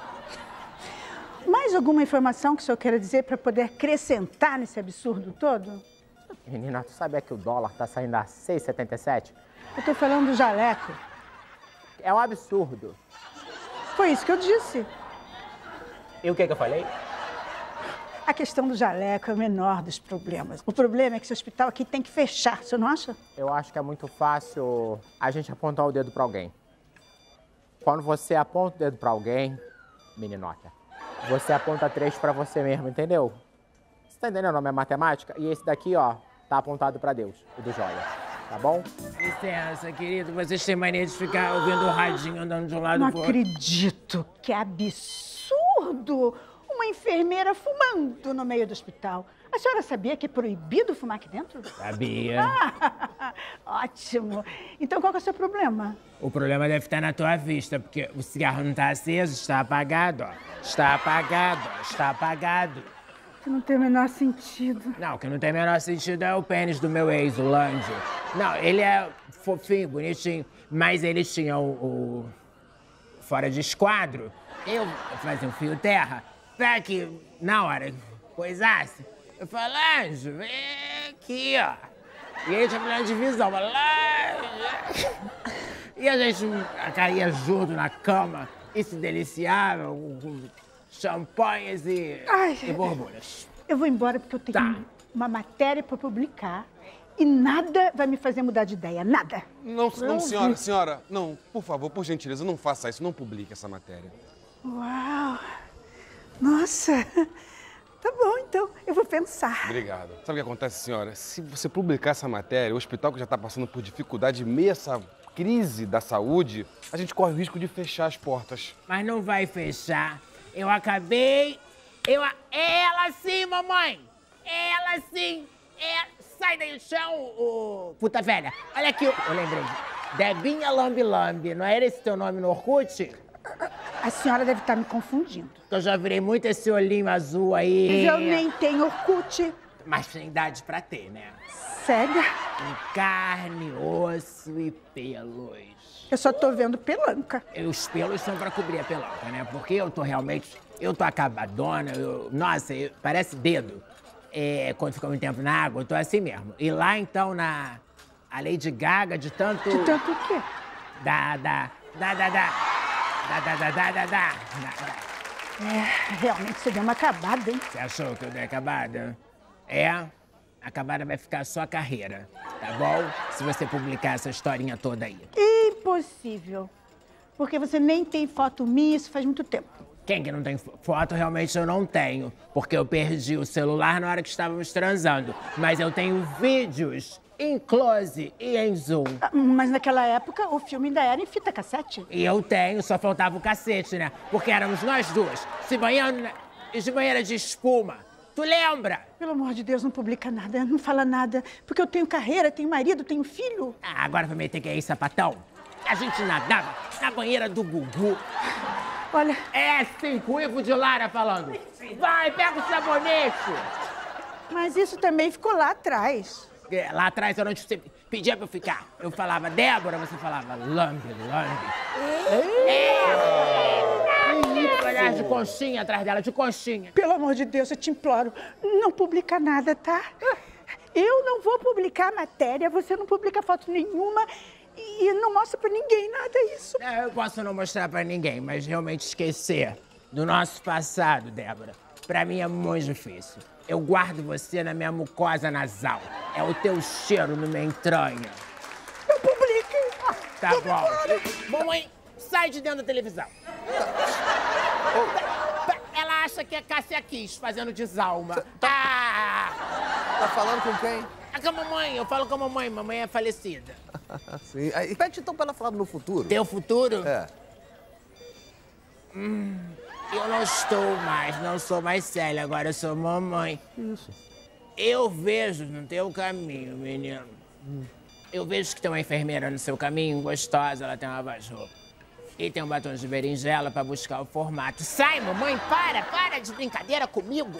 Mais alguma informação que o senhor queira dizer para poder acrescentar nesse absurdo todo? Menina, tu sabia que o dólar tá saindo a 6,77? Eu tô falando do jaleco. É um absurdo. Foi isso que eu disse. E o que eu falei? A questão do jaleco é o menor dos problemas. O problema é que esse hospital aqui tem que fechar, você não acha? Eu acho que é muito fácil a gente apontar o dedo para alguém. Quando você aponta o dedo para alguém, meninota, você aponta 3 para você mesmo, entendeu? Você tá entendendo? O nome é matemática. E esse daqui, ó, tá apontado para Deus, o do joia. Tá bom? Licença, querido. Vocês têm mania de ficar ouvindo o radinho andando de um lado Não pro outro. acredito. Que absurdo! Uma enfermeira fumando no meio do hospital. A senhora sabia que é proibido fumar aqui dentro? Sabia. Ótimo. Então qual que é o seu problema? O problema deve estar na tua vista, porque o cigarro não tá aceso, está apagado, ó. Está apagado, ó. Está apagado. Que não tem o menor sentido. Não, o que não tem o menor sentido é o pênis do meu ex, o Lange. Não, ele é fofinho, bonitinho, mas ele tinha o fora de esquadro. Eu fazia um fio terra, pra que na hora coisasse, eu falei, Lange, vem aqui, ó. E ele tinha problema de visão, Lange. E a gente caía junto na cama e se deliciava com champanhes e borbulhas. Eu vou embora porque eu tenho uma matéria para publicar e nada vai me fazer mudar de ideia, nada. Não, senhora, não, por favor, por gentileza, não faça isso, não publique essa matéria. Uau! Nossa! Tá bom, então, eu vou pensar. Obrigado. Sabe o que acontece, senhora? Se você publicar essa matéria, o hospital que já está passando por dificuldade, meio essa crise da saúde, a gente corre o risco de fechar as portas. Mas não vai fechar. Eu acabei... Ela sim, mamãe! Ela sim! Sai daí do chão, ô puta velha! Olha aqui, eu lembrei. Debinha Lambi Lambi, não era esse teu nome no Orkut? A senhora deve estar me confundindo. Eu já virei muito esse olhinho azul aí. Eu nem tenho Orkut. Mas tem idade pra ter, né? Sério? Com carne, osso e pelos. Eu só tô vendo pelanca. Os pelos são pra cobrir a pelanca, né? Porque eu tô realmente... Eu tô acabadona, nossa, parece dedo. Quando fica muito tempo na água, eu tô assim mesmo. E lá, então, a Lady Gaga, de tanto... De tanto o quê? Realmente você deu uma acabada, hein? Você achou que eu dei acabada? Acabada vai ficar só a carreira, tá bom? Se você publicar essa historinha toda aí. Impossível. Porque você nem tem foto minha, isso faz muito tempo. Quem que não tem foto, realmente eu não tenho. Porque eu perdi o celular na hora que estávamos transando. Mas eu tenho vídeos em close e em zoom. Mas naquela época o filme ainda era em fita cassete. E eu tenho, só faltava o cacete, né? Porque éramos nós duas, se banhando de banheira de espuma. Tu lembra? Pelo amor de Deus, não publica nada, não fala nada. Porque eu tenho carreira, tenho marido, tenho filho. Ah, agora vai meter que é isso, sapatão? A gente nadava na banheira do Gugu. Olha... É sim, com o Ivo de Lara falando. Vai, pega o sabonete. Mas isso também ficou lá atrás. Lá atrás era onde você pedia pra eu ficar. Eu falava Débora, você falava lambe. De conchinha atrás dela, de conchinha. Pelo amor de Deus, eu te imploro, não publica nada, tá? Eu não vou publicar matéria, você não publica foto nenhuma e não mostra pra ninguém nada isso. Eu posso não mostrar pra ninguém, mas realmente esquecer do nosso passado, Débora, pra mim é muito difícil. Eu guardo você na minha mucosa nasal. É o teu cheiro na minha entranha. Eu publico. Tá bom. Mamãe, sai de dentro da televisão. Ela acha que é Cássia Kiss fazendo desalma. Tá falando com quem? Com a mamãe, eu falo com a mamãe. Mamãe é falecida. Sim. Aí, pede então pra ela falar no futuro. Teu futuro? É. Eu não estou mais, não sou mais Célia, agora eu sou mamãe. Isso. Eu vejo no teu caminho, menino. Eu vejo que tem uma enfermeira no seu caminho, gostosa, ela tem uma voz rouca. E tem um batom de berinjela pra buscar o formato. Sai, mamãe, para de brincadeira comigo.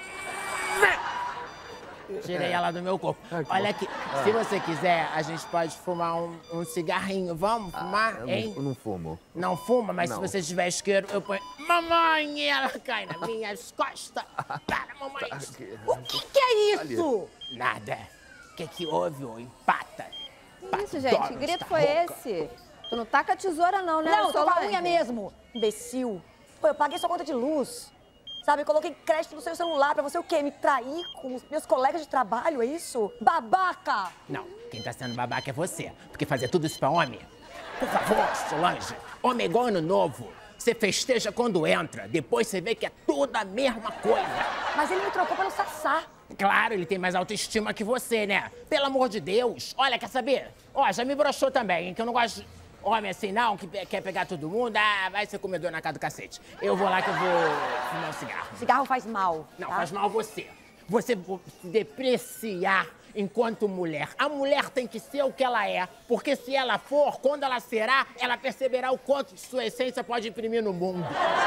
Tirei ela do meu corpo. Olha aqui, se você quiser, a gente pode fumar um cigarrinho. Vamos fumar, hein? Eu não fumo. Não fuma, mas Não. se você tiver isqueiro, eu ponho... Mamãe, e ela cai nas minhas costas. Para, mamãe. O que é isso? Nada. O que houve, ô empata? Que isso, gente? Que grito foi esse? Tu não taca a tesoura não, né? Não, tô com a Solange? unha mesmo, imbecil. Pô, eu paguei sua conta de luz. Sabe, eu coloquei crédito no seu celular pra você o quê? Me trair com os meus colegas de trabalho, é isso? Babaca! Não, quem tá sendo babaca é você. Porque fazer tudo isso pra homem... Por favor, Solange, homem é igual ano novo. Você festeja quando entra, depois você vê que é tudo a mesma coisa. Mas ele me trocou pelo Sassá. Claro, ele tem mais autoestima que você, né? Pelo amor de Deus. Olha, quer saber? Ó, já me broxou também, hein? Que eu não gosto de homem assim, não, que quer pegar todo mundo. Ah, vai ser comedor na casa do cacete. Eu vou lá que eu vou fumar um cigarro. Cigarro faz mal. Não, tá? faz mal você. Você depreciar enquanto mulher. A mulher tem que ser o que ela é, porque se ela for, quando ela será, ela perceberá o quanto de sua essência pode imprimir no mundo.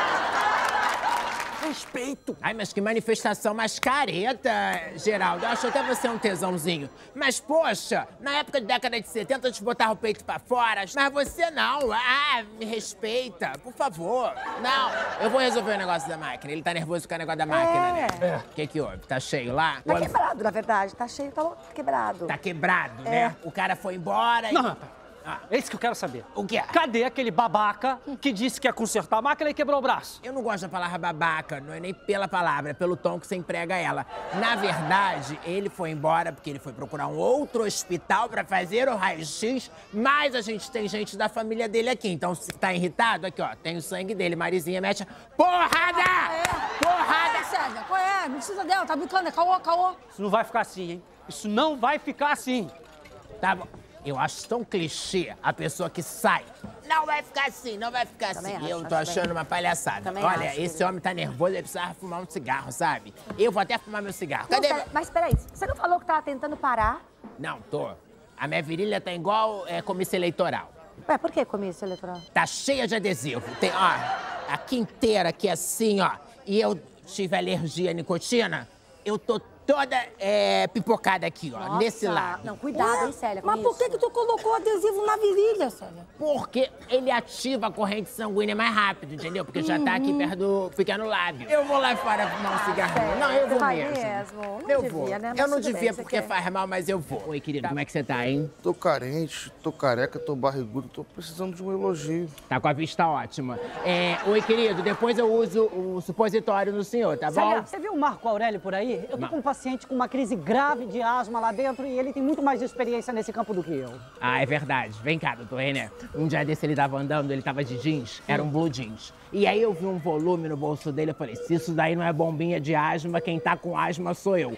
Respeito. Ai, mas que manifestação mais careta, Geraldo. Eu acho até você um tesãozinho. Mas, poxa, na época de década de 70, a gente botava o peito pra fora. Mas você não. Ah, me respeita, por favor. Não, eu vou resolver o negócio da máquina. Ele tá nervoso com o negócio da máquina, né? O que houve? Tá cheio lá? Tá quebrado, na verdade. Tá cheio, tá quebrado. Tá quebrado, né? O cara foi embora e... Não, rapaz. É isso que eu quero saber. O quê? Cadê aquele babaca que disse que ia consertar a máquina e quebrou o braço? Eu não gosto da palavra babaca, não é nem pela palavra, é pelo tom que você emprega ela. Na verdade, ele foi embora porque ele foi procurar um outro hospital pra fazer o raio-x, mas a gente tem gente da família dele aqui, então se tá irritado, aqui ó, tem o sangue dele, Marizinha mete porrada! Porrada! Célia, qual é? Não precisa dela, tá brincando, é caô. Isso não vai ficar assim, hein? Isso não vai ficar assim. Tá bom. Eu acho tão clichê a pessoa que sai. Não vai ficar assim, não vai ficar assim. Acho, Eu tô achando uma palhaçada. Também Olha, acho, esse homem tá nervoso, ele precisa fumar um cigarro, sabe? Eu vou até fumar meu cigarro. Cadê? Não, mas peraí, você não falou que tava tentando parar? Não, tô. A minha virilha tá igual comício eleitoral. Ué, por que comício eleitoral? Tá cheia de adesivo. Tem, ó, aqui inteira, aqui assim, ó. E eu tive alergia à nicotina, eu tô toda pipocada aqui, ó, nesse lado. Não, cuidado, hein, Célia, Mas por que tu colocou adesivo na virilha, Célia? Porque ele ativa a corrente sanguínea mais rápido, entendeu? Porque já tá aqui perto do pequeno lábio. Eu vou lá fora fumar um cigarrinho. Não, eu vou mesmo. Não Eu devia, vou. né? Mas Eu não tudo devia bem, porque você quer. faz mal, mas eu vou. Oi, querido, como é que você tá, hein? Tô carente, tô careca, tô barrigudo, tô precisando de um elogio. Tá com a vista ótima. Oi, querido, depois eu uso o supositório no senhor, tá bom? Célia, você viu o Marco Aurélio por aí? Eu tô com um paciente com uma crise grave de asma lá dentro e ele tem muito mais experiência nesse campo do que eu. Ah, é verdade. Vem cá, doutor René. Um dia desse ele tava andando, ele tava de jeans, era um blue jeans. E aí eu vi um volume no bolso dele, eu falei, se isso daí não é bombinha de asma, quem tá com asma sou eu.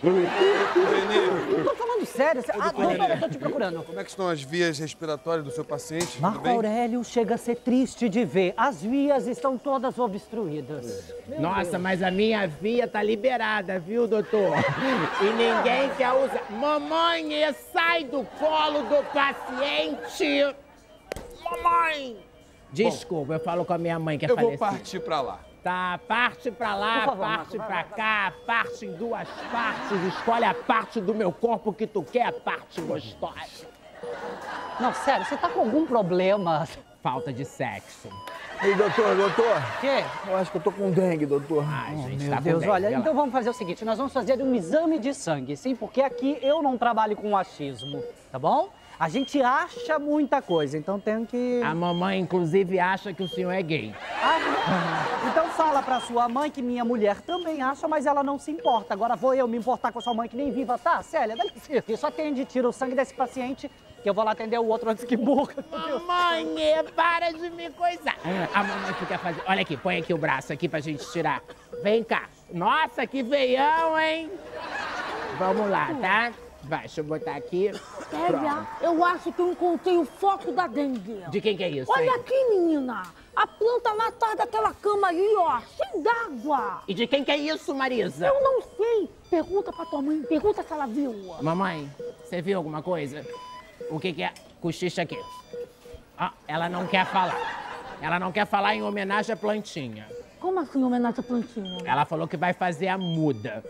Eu tô falando sério. Doutor, eu tô te procurando. Como é que estão as vias respiratórias do seu paciente? Tudo Marco bem? Aurélio chega a ser triste de ver. As vias estão todas obstruídas. Nossa, mas a minha via tá liberada, viu, doutor? E ninguém quer usar. Mamãe, sai do colo do paciente! Mamãe! Desculpa, eu falo com a minha mãe que é falecida. Eu vou partir pra lá. Tá, parte pra lá, Por favor, parte Marco, pra cá, parte em duas partes, escolhe a parte do meu corpo que tu quer, a parte gostosa. Não, sério, você tá com algum problema? Falta de sexo. Ei, doutor. Quê? Eu acho que eu tô com dengue, doutor. Ai, gente, Meu tá com Deus, dengue, olha, vai lá. então vamos fazer o seguinte, nós vamos fazer um exame de sangue, sim? Porque aqui eu não trabalho com achismo, tá bom? A gente acha muita coisa, então tem que... A mamãe, inclusive, acha que o senhor é gay. Então fala pra sua mãe que minha mulher também acha, mas ela não se importa. Agora vou eu me importar com a sua mãe que nem viva, tá? Célia, dá licença, só atende, tira o sangue desse paciente, que eu vou lá atender o outro antes que morra. Mamãe, para de me coisar. A mamãe fica fazendo... Olha aqui, põe aqui o braço aqui pra gente tirar. Vem cá. Nossa, que veião, hein? Vamos lá, tá? Vai, deixa eu botar aqui. Célia, eu acho que eu encontrei o foco da dengue. De quem que é isso, Olha hein? aqui, menina. A planta lá atrás daquela cama ali, ó, cheia d'água. E de quem que é isso, Marisa? Eu não sei. Pergunta pra tua mãe, pergunta se ela viu. Mamãe, você viu alguma coisa? O que que é? Cochicha aqui. Ó, ela não quer falar. Ela não quer falar em homenagem à plantinha. Como assim, homenagem à plantinha? Ela falou que vai fazer a muda.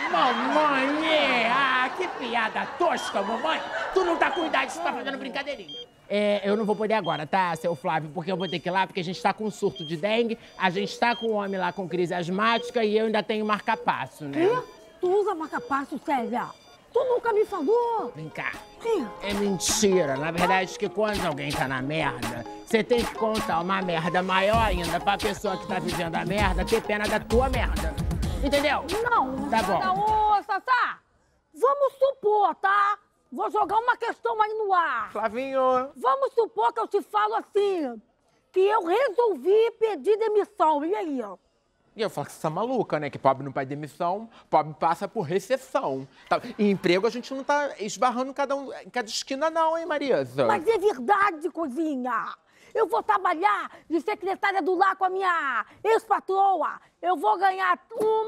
Mamãe! Que piada tosca, mamãe! Tu não tá com idade, você tá fazendo brincadeirinha. Eu não vou poder agora, tá, seu Flávio? Porque eu vou ter que ir lá, porque a gente tá com um surto de dengue, a gente tá com um homem lá com crise asmática e eu ainda tenho marca-passo, né? Quê? Tu usa marca-passo, Célia? Tu nunca me falou. Vem cá. É mentira. Na verdade, que quando alguém tá na merda, você tem que contar uma merda maior ainda pra pessoa que tá vivendo a merda ter pena da tua merda. Entendeu? Não. Tá bom. Ô, Sassá, vamos supor, tá? Vou jogar uma questão aí no ar. Flavinho. Vamos supor que eu te falo assim, que eu resolvi pedir demissão. E aí, ó? E eu falo que você tá maluca, né? Que pobre não pede demissão, pobre passa por recessão. Tá? E emprego a gente não tá esbarrando em cada esquina não, hein, Marisa? Mas é verdade, cozinha. Eu vou trabalhar de secretária do lar com a minha ex-patroa. Eu vou ganhar 1,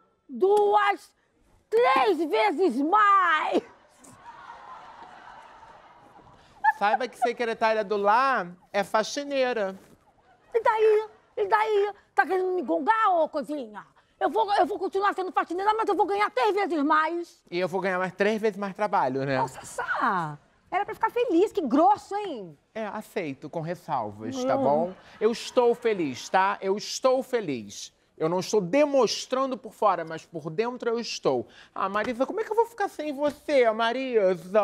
2, 3 vezes mais. Saiba que secretária do lar é faxineira. E daí? E daí? Tá querendo me gongar, ô cozinha? Eu vou continuar sendo faxineira, mas eu vou ganhar 3 vezes mais. E eu vou ganhar mais 3 vezes mais trabalho, né? Nossa, Sá, era pra ficar feliz, que grosso, hein? Aceito, com ressalvas, tá bom? Eu estou feliz, tá? Eu estou feliz. Eu não estou demonstrando por fora, mas por dentro eu estou. Marisa, como é que eu vou ficar sem você, Marisa?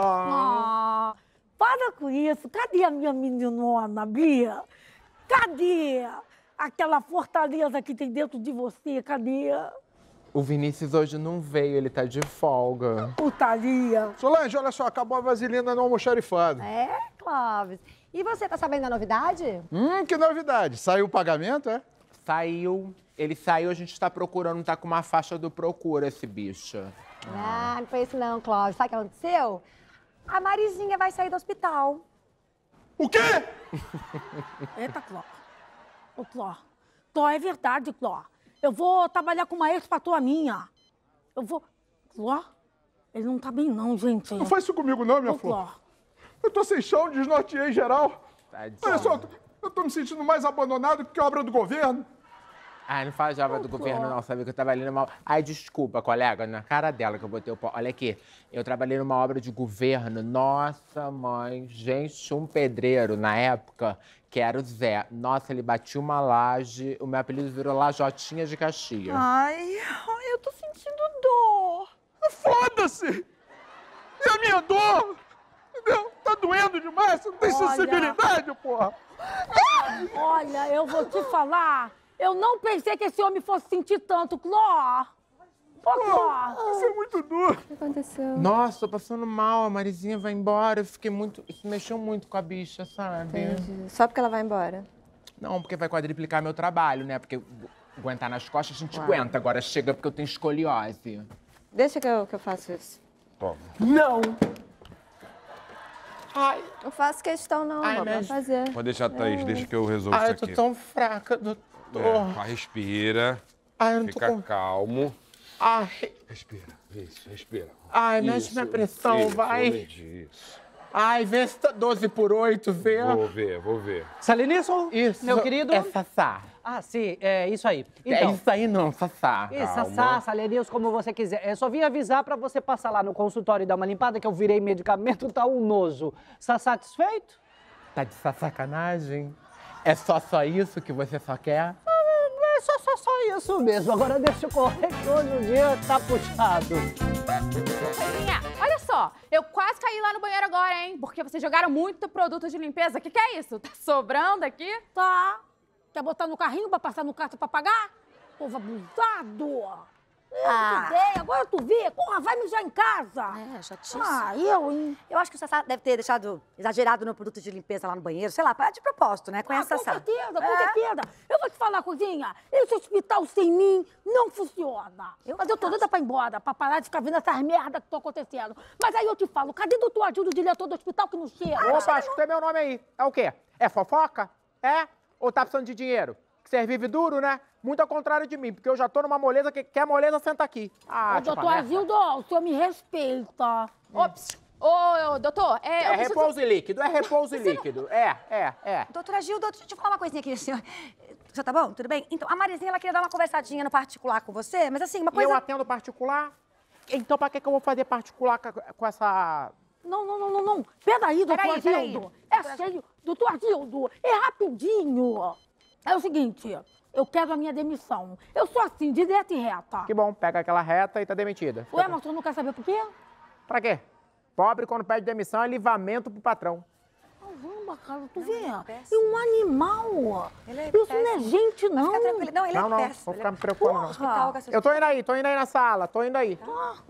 Para com isso. Cadê a minha meninona, Bia? Cadê aquela fortaleza que tem dentro de você? Cadê? O Vinícius hoje não veio, ele tá de folga. Putaria. Solange, olha só, acabou a vaselina no almoxarifado. É, Clóvis. E você tá sabendo da novidade? Que novidade. Saiu o pagamento, é? Saiu. Ele saiu, a gente tá procurando, tá com uma faixa do Procura, esse bicho. Não foi isso não, Clóvis. Sabe o que aconteceu? A Marizinha vai sair do hospital. O quê? Eita, Cló. Ô, Cló. Cló, é verdade, Cló. Eu vou trabalhar com uma ex-patroa minha. Eu vou... Cló? Ele não tá bem não, gente. Não faz isso comigo não, minha flor. Cló. Eu tô sem chão, desnorteei geral. Tadinho. Olha só, eu tô me sentindo mais abandonado que obra do governo. Não faz obra do governo não, sabe que eu trabalhei numa... Desculpa, colega, na cara dela que eu botei o pó. Olha aqui, eu trabalhei numa obra de governo. Nossa, mãe, gente, um pedreiro na época, que era o Zé. Nossa, ele batia uma laje, o meu apelido virou Lajotinha de Caxias. Ai, eu tô sentindo dor. Foda-se! E a minha dor? Entendeu? Tá doendo demais, você não tem sensibilidade, porra! Olha, eu vou te falar... Eu não pensei que esse homem fosse sentir tanto, Cló. Ô, Cló. Isso é muito duro. O que aconteceu? Nossa, tô passando mal, a Marizinha vai embora. Eu fiquei muito... Isso mexeu muito com a bicha, sabe? Entendi. Só porque ela vai embora? Não, porque vai quadriplicar meu trabalho, né? Porque aguentar nas costas a gente aguenta. Agora chega porque eu tenho escoliose. Deixa que eu faço isso. Toma. Não! Ai. Não faço questão, não, amor. Pode fazer. Pode deixar, Thaís. Deixa que eu resolvo Ai, isso eu tô aqui. tão fraca, doutor. Respira. Ai, eu não tô Fica calmo. Ai. Respira. Isso, respira. Ai, mexe minha pressão, vai. Isso. Ai, vê se tá 12 por 8, vê. Vou ver. Salinício? Isso. Meu querido? É Sassá. Ah, sim, é isso aí. É isso aí não, Sassá. Isso, Sassá, Salenius, como você quiser. Eu só vim avisar pra você passar lá no consultório e dar uma limpada, que eu virei medicamento, tá um nojo. Tá satisfeito? Tá de sacanagem? É só isso que você só quer? É só isso mesmo. Agora deixa eu correr que hoje o dia tá puxado. Rainha, olha só, eu quase caí lá no banheiro agora, hein? Porque vocês jogaram muito produto de limpeza. O que é isso? Tá sobrando aqui? Tá. Quer botar no carrinho pra passar no caixa pra pagar? Povo abusado. Agora tu vê, porra, vai mijar em casa. É, chatice. Hein? Eu acho que o Sassá deve ter deixado exagerado no produto de limpeza lá no banheiro. Sei lá, de propósito, né? Conhece o Sassá. Com certeza. Eu vou te falar, coisinha. Esse hospital sem mim não funciona. Mas eu tô doida pra ir embora, pra parar de ficar vendo essas merdas que estão acontecendo. Mas aí eu te falo, cadê o doutor Adildo, o diretor do hospital, que não chega? Opa, escutei meu nome aí. É o quê? É fofoca? É? Ou tá precisando de dinheiro? Que você vive duro, né? Muito ao contrário de mim, porque eu já tô numa moleza que quer moleza, senta aqui. Ô, doutor Adildo, o senhor me respeita. Ops. Ô, doutor, é repouso líquido, é repouso líquido. É. Doutora Gilda, deixa eu te falar uma coisinha aqui, senhor. Já tá bom? Tudo bem? Então, a Marizinha, ela queria dar uma conversadinha no particular com você, mas assim, uma coisa... E eu atendo particular? Então, pra que eu vou fazer particular com essa... Não. Peraí, doutor Adildo. É sério, doutor Adildo, é rapidinho. É o seguinte, eu quero a minha demissão. Eu sou assim, direta e reta. Que bom, pega aquela reta e tá demitida. Ué, mas tu não quer saber por quê? Pra quê? Pobre, quando pede demissão, é livramento pro patrão. Caramba, cara, tu vê? É um animal. Isso não é gente, não. Fica tranquilo. Não, ele é péssimo. Não vou ficar me preocupando, não. Porra. Eu tô indo aí na sala, tô indo aí.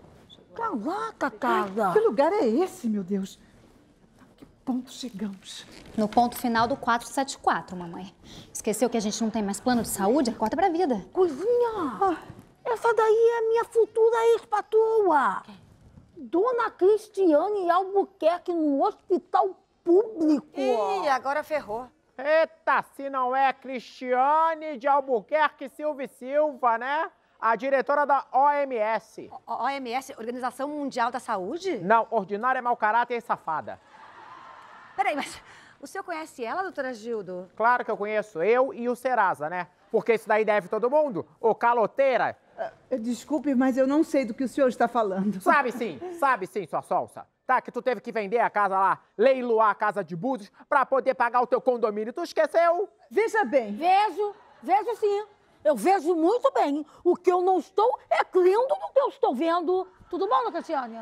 Caraca, cara. Que lugar é esse, meu Deus? Que ponto chegamos? No ponto final do 474, mamãe. Esqueceu que a gente não tem mais plano de saúde? Acorda pra vida. Coisinha, essa daí é a minha futura ex-patroa. Dona Cristiane Albuquerque no hospital público. Ih, agora ferrou. Eita, se não é Cristiane de Albuquerque Silva, né? A diretora da OMS. OMS, Organização Mundial da Saúde? Não, ordinária, mau caráter e safada. Peraí, mas o senhor conhece ela, doutora Gildo? Claro que eu conheço, eu e o Serasa, né? Porque isso daí deve todo mundo. Ô, caloteira. Desculpe, mas eu não sei do que o senhor está falando. Sabe sim, sua sonsa. Tá, que tu teve que vender a casa lá, leiloar a casa de Búzios pra poder pagar o teu condomínio. Tu esqueceu? Veja bem. Vejo sim. Eu vejo muito bem. O que eu não estou é crendo no que eu estou vendo. Tudo bom, Cristiane?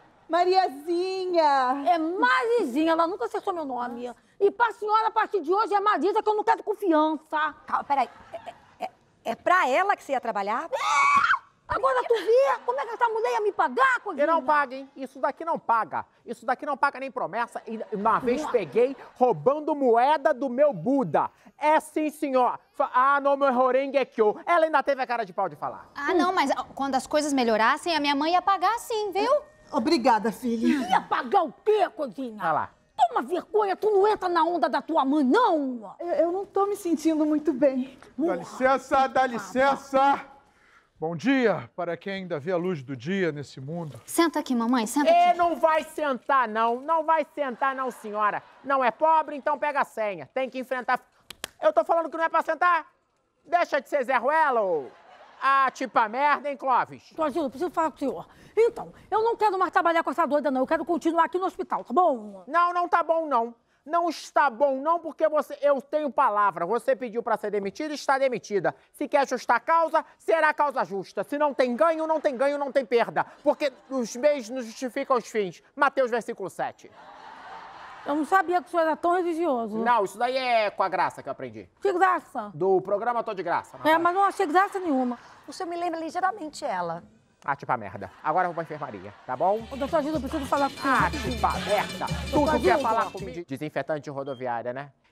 Mariazinha. É Marizinha, ela nunca acertou meu nome. E pra senhora, a partir de hoje, é Marisa, que eu não quero confiança. Calma, peraí. É pra ela que você ia trabalhar? Agora tu vê como é que essa mulher ia me pagar, coisinha? E não paga, hein? Isso daqui não paga. Isso daqui não paga nem promessa. E uma vez peguei roubando moeda do meu Buda. É sim, senhor. Ah, no meu horengekyo. Ela ainda teve a cara de pau de falar. Ah, não, mas quando as coisas melhorassem, a minha mãe ia pagar sim, viu? Obrigada, filha. Ia pagar o quê, coisinha? Vai lá. Toma vergonha, tu não entra na onda da tua mãe, não. Eu não tô me sentindo muito bem. Dá licença. Bom dia para quem ainda vê a luz do dia nesse mundo. Senta aqui, mamãe, senta aqui. Não vai sentar, não. Não vai sentar, não, senhora. Não é pobre, então pega a senha. Tem que enfrentar... Eu tô falando que não é pra sentar? Deixa de ser Zé Ruelo. Ah, tipo a merda, hein, Clóvis? Gil, preciso falar com o senhor. Então, eu não quero mais trabalhar com essa doida, não. Eu quero continuar aqui no hospital, tá bom? Não tá bom, não. Não está bom, não, porque eu tenho palavra. Você pediu pra ser demitida, está demitida. Se quer justar causa, será causa justa. Se não tem ganho, não tem perda. Porque os meios não justificam os fins. Mateus, versículo 7. Eu não sabia que o senhor era tão religioso. Não, isso daí é com a graça que eu aprendi. Que graça? Do programa Tô de Graça. Mas não achei graça nenhuma. O senhor me lembra ligeiramente ela. Ah, tipo a merda. Agora eu vou pra enfermaria, tá bom? Ô, doutor Gildo, eu preciso falar com o senhor. Ah, tipo a merda. Tudo quer falar comigo. Desinfetante rodoviária, né?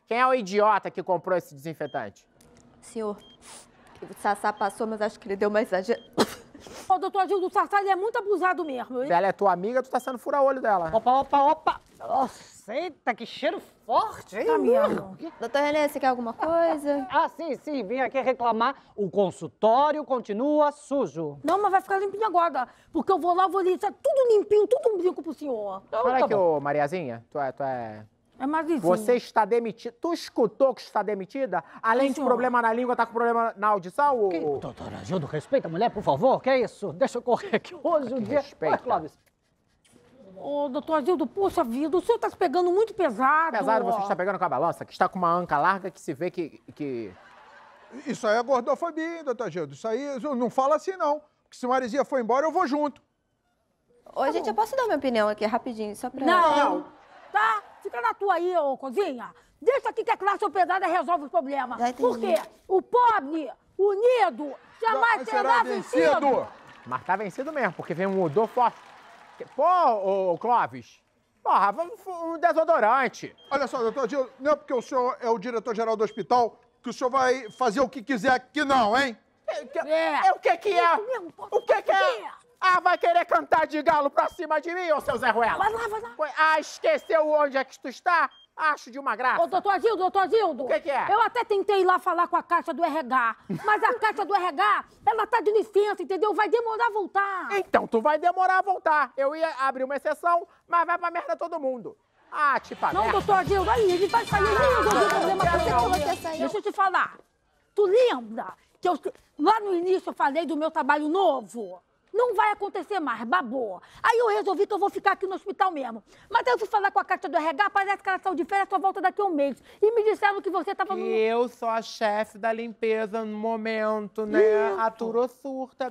Quem é o idiota que comprou esse desinfetante? Senhor, o Sassá passou, mas acho que ele deu uma exagero. Ô, doutor Gildo, o Sassá ele é muito abusado mesmo. Ela é tua amiga, tu tá sendo fura-olho dela. Opa. Nossa, eita, que cheiro forte, hein? Tá mesmo. Doutor Renê, você quer alguma coisa? Ah, sim, vim aqui reclamar. O consultório continua sujo. Não, mas vai ficar limpinho agora, porque eu vou lá, vou deixar tudo limpinho, tudo um brinco pro senhor. Olha Tá aqui, bom. ô Mariazinha, tu é... É Marizinha. Você está demitida. Tu escutou que está demitida? Além de problema na língua, tá com problema na audição? Doutora Gildo, respeita a mulher, por favor. Que é isso? Deixa eu correr aqui hoje o dia. Respeita. Clóvis. Ô, doutor Gildo, poxa vida, o senhor tá se pegando muito pesado. Pesado, você está pegando com a balança, que está com uma anca larga que se vê que... Isso aí é gordofobia, hein, doutor Gildo? Isso aí não fala assim, não. Porque se Marizinha for embora, eu vou junto. Ô, gente, eu posso dar minha opinião aqui rapidinho, só pra... Não. Tá? Fica na tua aí, ô cozinha. Deixa aqui que a classe operária resolve os problemas. Porque o pobre, unido, jamais será vencido. Mas tá vencido mesmo, porque vem um odor forte. Pô, ô Clóvis, porra, um desodorante. Olha só, doutor Gildo, não é porque o senhor é o diretor-geral do hospital que o senhor vai fazer o que quiser aqui não, hein? O que que é? O que que é? Ah, vai querer cantar de galo pra cima de mim, ô seu Zé Ruela? Vai lá. Ah, esqueceu onde é que tu está? Acho de uma graça. Ô, doutor Gildo. O que é? Eu até tentei ir lá falar com a Caixa do RH, mas a Caixa do RH, ela tá de licença, entendeu? Vai demorar a voltar. Então, tu vai demorar a voltar. Eu ia abrir uma exceção, mas vai pra merda todo mundo. Ah, tipo a Não, merda. doutor Gildo, aí, ele vai sair. Deixa eu te falar. Tu lembra que lá no início eu falei do meu trabalho novo? Não vai acontecer mais, babou. Aí eu resolvi que eu vou ficar aqui no hospital mesmo. Mas aí eu fui falar com a Caixa do RH, parece que ela saiu de férias, só volta daqui a um mês. E me disseram que você tava... Eu sou a chefe da limpeza no momento, né? A Turo surta.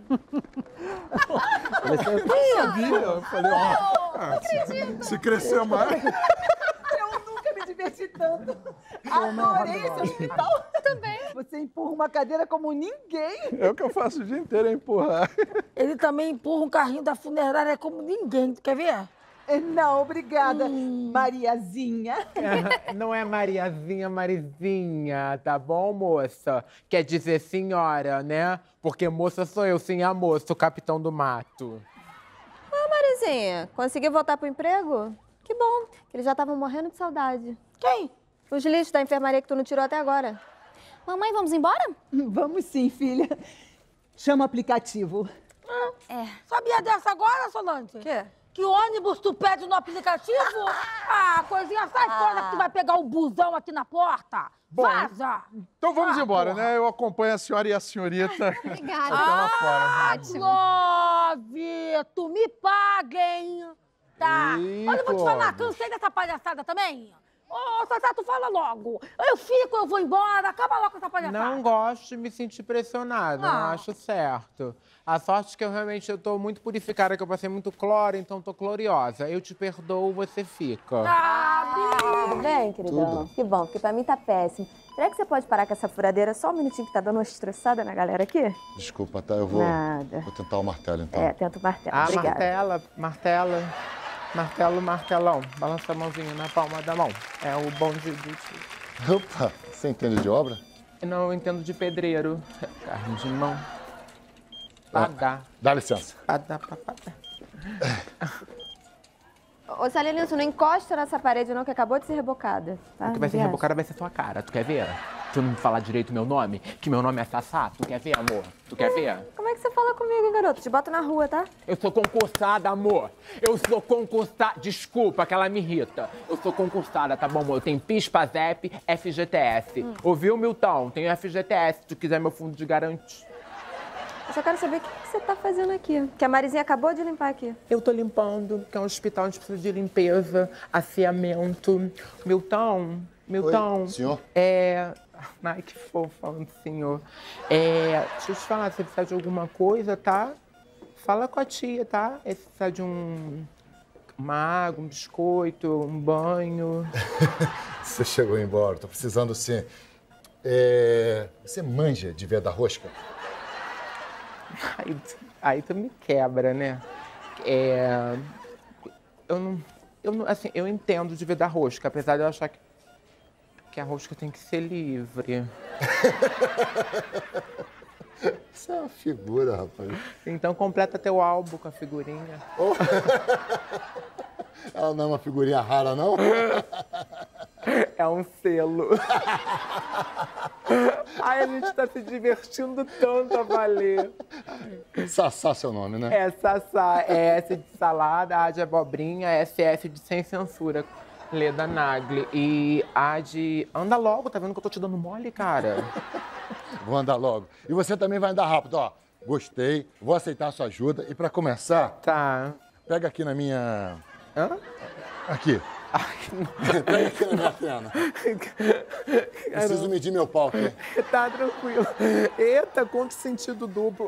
Eu sabia, eu falei, se crescer mais... Eu nunca me diverti tanto. Adorei esse hospital. Também. Você empurra uma cadeira como ninguém. É o que eu faço o dia inteiro, é empurrar. Ele também empurra um carrinho da funerária como ninguém. Tu quer ver? Não, obrigada, Mariazinha. Não é Mariazinha, tá bom, moça? Quer dizer senhora, né? Porque moça sou eu, sim, a moça, o capitão do mato. Ô, Marizinha, conseguiu voltar pro emprego? Que bom, que eles já estavam morrendo de saudade. Quem? Os lixos da enfermaria que tu não tirou até agora. Mamãe, vamos embora? Vamos sim, filha. Chama o aplicativo. Sabia dessa agora, Solange? Quê? Que ônibus tu pede no aplicativo? Coisinha, sai fora que tu vai pegar o busão aqui na porta. Bom, Vaza! Então vamos embora, porra. né? Eu acompanho a senhora e a senhorita. Obrigada. Até lá fora. Clóvis, tu me paga, hein? Tá. Ih, Olha, eu vou te falar, Clóvis. cansei dessa palhaçada também. Ô, Sassá, tu fala logo. Eu fico, eu vou embora, acaba logo com essa palhaçada. Não gosto de me sentir pressionada, não acho certo. A sorte é que eu realmente tô muito purificada, que eu passei muito cloro, então tô gloriosa. Eu te perdoo, você fica. Tudo bem, queridão? Que bom, porque pra mim tá péssimo. Será que você pode parar com essa furadeira só um minutinho que tá dando uma estressada na galera aqui? Desculpa, tá? Eu vou tentar o martelo, então. Tenta o martelo. Obrigada. Martelão. Balança a mãozinha na palma da mão. É o bonde do tio. Opa, você entende de obra? Não, eu entendo de pedreiro. Carne de mão. Dá licença. Ô, Salinilson, não encosta nessa parede não, que acabou de ser rebocada. Tá? O que vai ser rebocada vai ser tua cara. Tu quer ver? Tu não me falar direito meu nome? Que meu nome é Sassá. Tu quer ver, amor? Tu quer ver? Como é que você fala comigo, hein, garoto? Te boto na rua, tá? Eu sou concursada, amor. Eu sou concursada. Desculpa, que ela me irrita. Eu sou concursada, tá bom, amor? Eu tenho PIS, PASEP, FGTS. Ouviu, Milton? Tenho FGTS, se tu quiser meu fundo de garantia. Eu só quero saber o que você tá fazendo aqui. Que a Marizinha acabou de limpar aqui. Eu tô limpando, que é um hospital onde precisa de limpeza, afiamento. Milton. Oi, senhor? Ai, que fofo falando senhor. Deixa eu te falar, se você precisar de alguma coisa, tá? Fala com a tia, tá? Se precisar de uma água, um biscoito, um banho. Você chegou embora, tô precisando sim. Você manja de ver da rosca? Aí tu me quebra, né? Eu entendo de ver da rosca, apesar de eu achar que a rosca tem que ser livre. Isso é uma figura, rapaz. Então completa teu álbum com a figurinha. Ela não é uma figurinha rara, não? É um selo. Ai, a gente tá se divertindo tanto a valer. Sassá seu nome, né? É Sassá, é S de salada, A de abobrinha, SS de sem censura, Leda Nagli. E A de anda logo, tá vendo que eu tô te dando mole, cara? Vou andar logo. E você também vai andar rápido, ó. Gostei, vou aceitar a sua ajuda. E pra começar... Tá. Pega aqui na minha... Hã? Aqui. Pega aqui na minha perna. Preciso medir meu pau aqui. Tá tranquilo. Eita, quanto sentido duplo.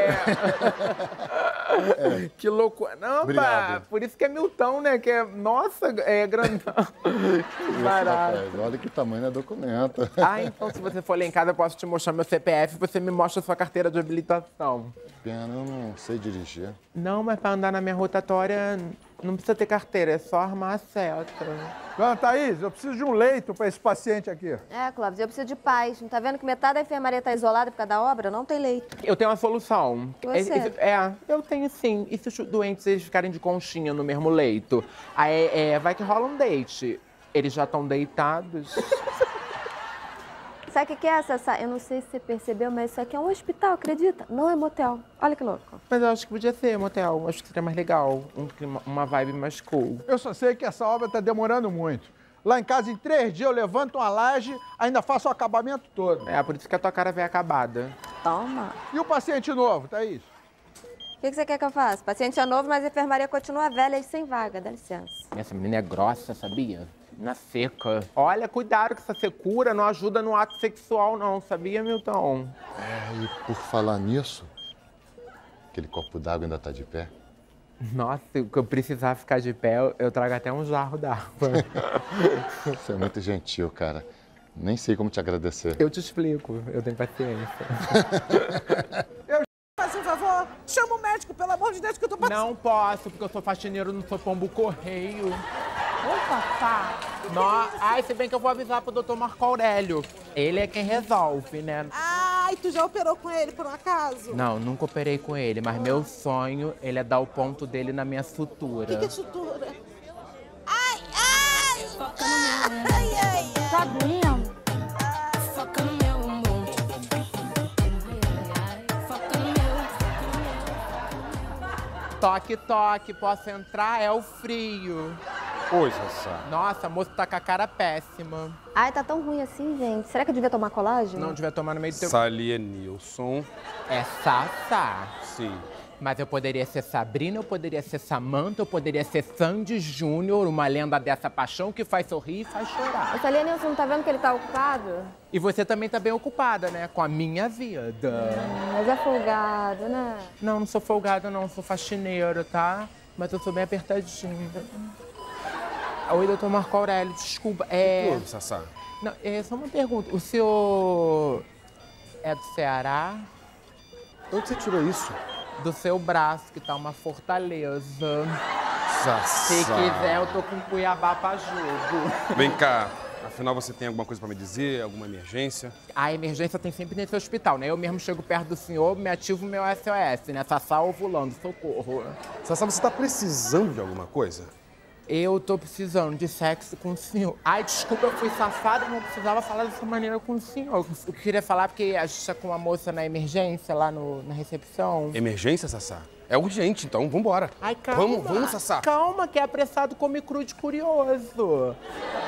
Que loucura. Não, Obrigado. pá, por isso que é Milton, né? Que é, nossa, é grandão. Que barato. Rapaz, olha que tamanho é documento. Ah, então se você for lá em casa, eu posso te mostrar meu CPF, você me mostra a sua carteira de habilitação. Pena, eu não sei dirigir. Não, mas pra andar na minha rotatória, não precisa ter carteira, é só armar a seta. Dona Thaís, eu preciso de um leito para esse paciente aqui. É, Clóvis, eu preciso de paz. Não tá vendo que metade da enfermaria tá isolada por causa da obra? Não tem leito. Eu tenho uma solução. Você? Eu tenho sim. E se os doentes eles ficarem de conchinha no mesmo leito? Aí vai que rola um date. Eles já estão deitados. Sabe o que é, Sassá? Eu não sei se você percebeu, mas isso aqui é um hospital, acredita? Não é motel. Olha que louco. Mas eu acho que podia ser motel. Acho que seria mais legal. Uma vibe mais cool. Eu só sei que essa obra tá demorando muito. Lá em casa, em 3 dias, eu levanto uma laje, ainda faço o acabamento todo. É, por isso que a tua cara veio acabada. Toma. E o paciente novo, Thaís? O que você quer que eu faça? O paciente é novo, mas a enfermaria continua velha e sem vaga. Dá licença. Essa menina é grossa, sabia? Na seca. Olha, cuidado que essa secura não ajuda no ato sexual, não. Sabia, Milton? E por falar nisso, aquele copo d'água ainda tá de pé? Nossa, se eu precisar ficar de pé, eu trago até um jarro d'água. Você é muito gentil, cara. Nem sei como te agradecer. Eu te explico, eu tenho paciência. Faz um favor, chama o médico, pelo amor de Deus, que eu tô passando. Não posso, porque eu sou faxineiro, não sou pombo correio. Ô, papá. Ai, se bem que eu vou avisar pro doutor Marco Aurélio. Ele é quem resolve, né? Ai, tu já operou com ele, por um acaso? Não, nunca operei com ele, mas meu sonho, ele é dar o ponto dele na minha sutura. O que é sutura? Ai, ai! Tá doendo? Toque, toque, posso entrar? É o frio. Oi, Sassá. Nossa, a moça tá com a cara péssima. Ai, tá tão ruim assim, gente. Será que eu devia tomar colágeno? Não, devia tomar no meio do teu... Salia Nilson. É Sassá. Sim. Mas eu poderia ser Sabrina, eu poderia ser Samantha, eu poderia ser Sandy Júnior, uma lenda dessa paixão que faz sorrir e faz chorar. Mas Salia Nilson, não tá vendo que ele tá ocupado? E você também tá bem ocupada, né? Com a minha vida. Mas é folgado, né? Não, não sou folgada, não. Sou faxineiro, tá? Mas eu sou bem apertadinha. Oi, doutor Marco Aurélio, desculpa. Que houve, Sassá? Não, é só uma pergunta. O senhor é do Ceará? De onde você tirou isso? Do seu braço, que tá uma fortaleza. Sassá. Se quiser, eu tô com Cuiabá pra jogo. Vem cá. Afinal, você tem alguma coisa pra me dizer? Alguma emergência? A emergência tem sempre nesse hospital, né? Eu mesmo chego perto do senhor, me ativo o meu SOS, né? Sassá ovulando, socorro. Sassá, você tá precisando de alguma coisa? Eu tô precisando de sexo com o senhor. Ai, desculpa, eu fui safada, não precisava falar dessa maneira com o senhor. Eu queria falar porque a gente tá com uma moça na emergência, lá na recepção. Emergência, Sassá? É urgente, então vambora. Ai, calma. Vamos, Sassá. Calma, que é apressado, come cru de curioso.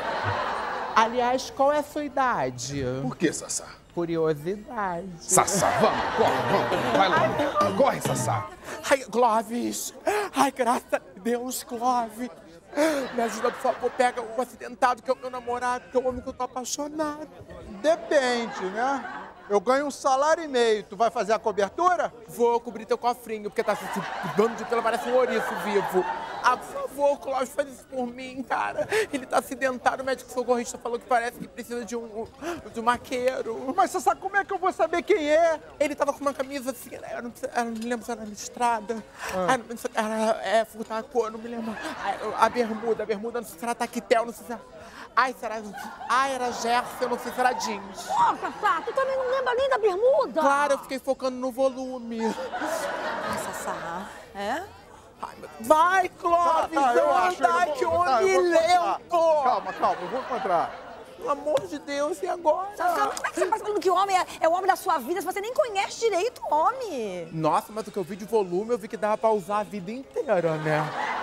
Aliás, qual é a sua idade? Por que, Sassá? Curiosidade. Sassá, vamos, corre, vai logo. Corre, Sassá. Ai, Clóvis. Ai, graças a Deus, Clóvis. Me ajuda, por favor, pega o acidentado, que é o meu namorado, que é o homem que eu tô apaixonado. Depende, né? Eu ganho um salário e meio. Tu vai fazer a cobertura? Vou cobrir teu cofrinho, porque tá se dando de pelo, parece um ouriço vivo. Ah, por favor, Clóvis, faz isso por mim, cara. Ele tá acidentado, o médico socorrista falou que parece que precisa de um maqueiro. Mas você sabe como é que eu vou saber quem é? Ele tava com uma camisa assim, eu não me lembro se era listrada. Era furtar a cor, não me lembro. A bermuda, não sei se era taquetel, não sei se era... Ai, será... Ai, era Gerson, eu não sei se era jeans. Nossa, Sassá, tu também não lembra nem da bermuda? Claro, eu fiquei focando no volume. Ai, Sassá, é? Ai, vai, Clóvis, ai, que homem lento! Calma, eu vou encontrar. Pelo amor de Deus, e agora? Sassá, como é que você faz falando que o homem é o homem da sua vida se você nem conhece direito o homem? Nossa, mas o que eu vi de volume, eu vi que dava pra usar a vida inteira, né?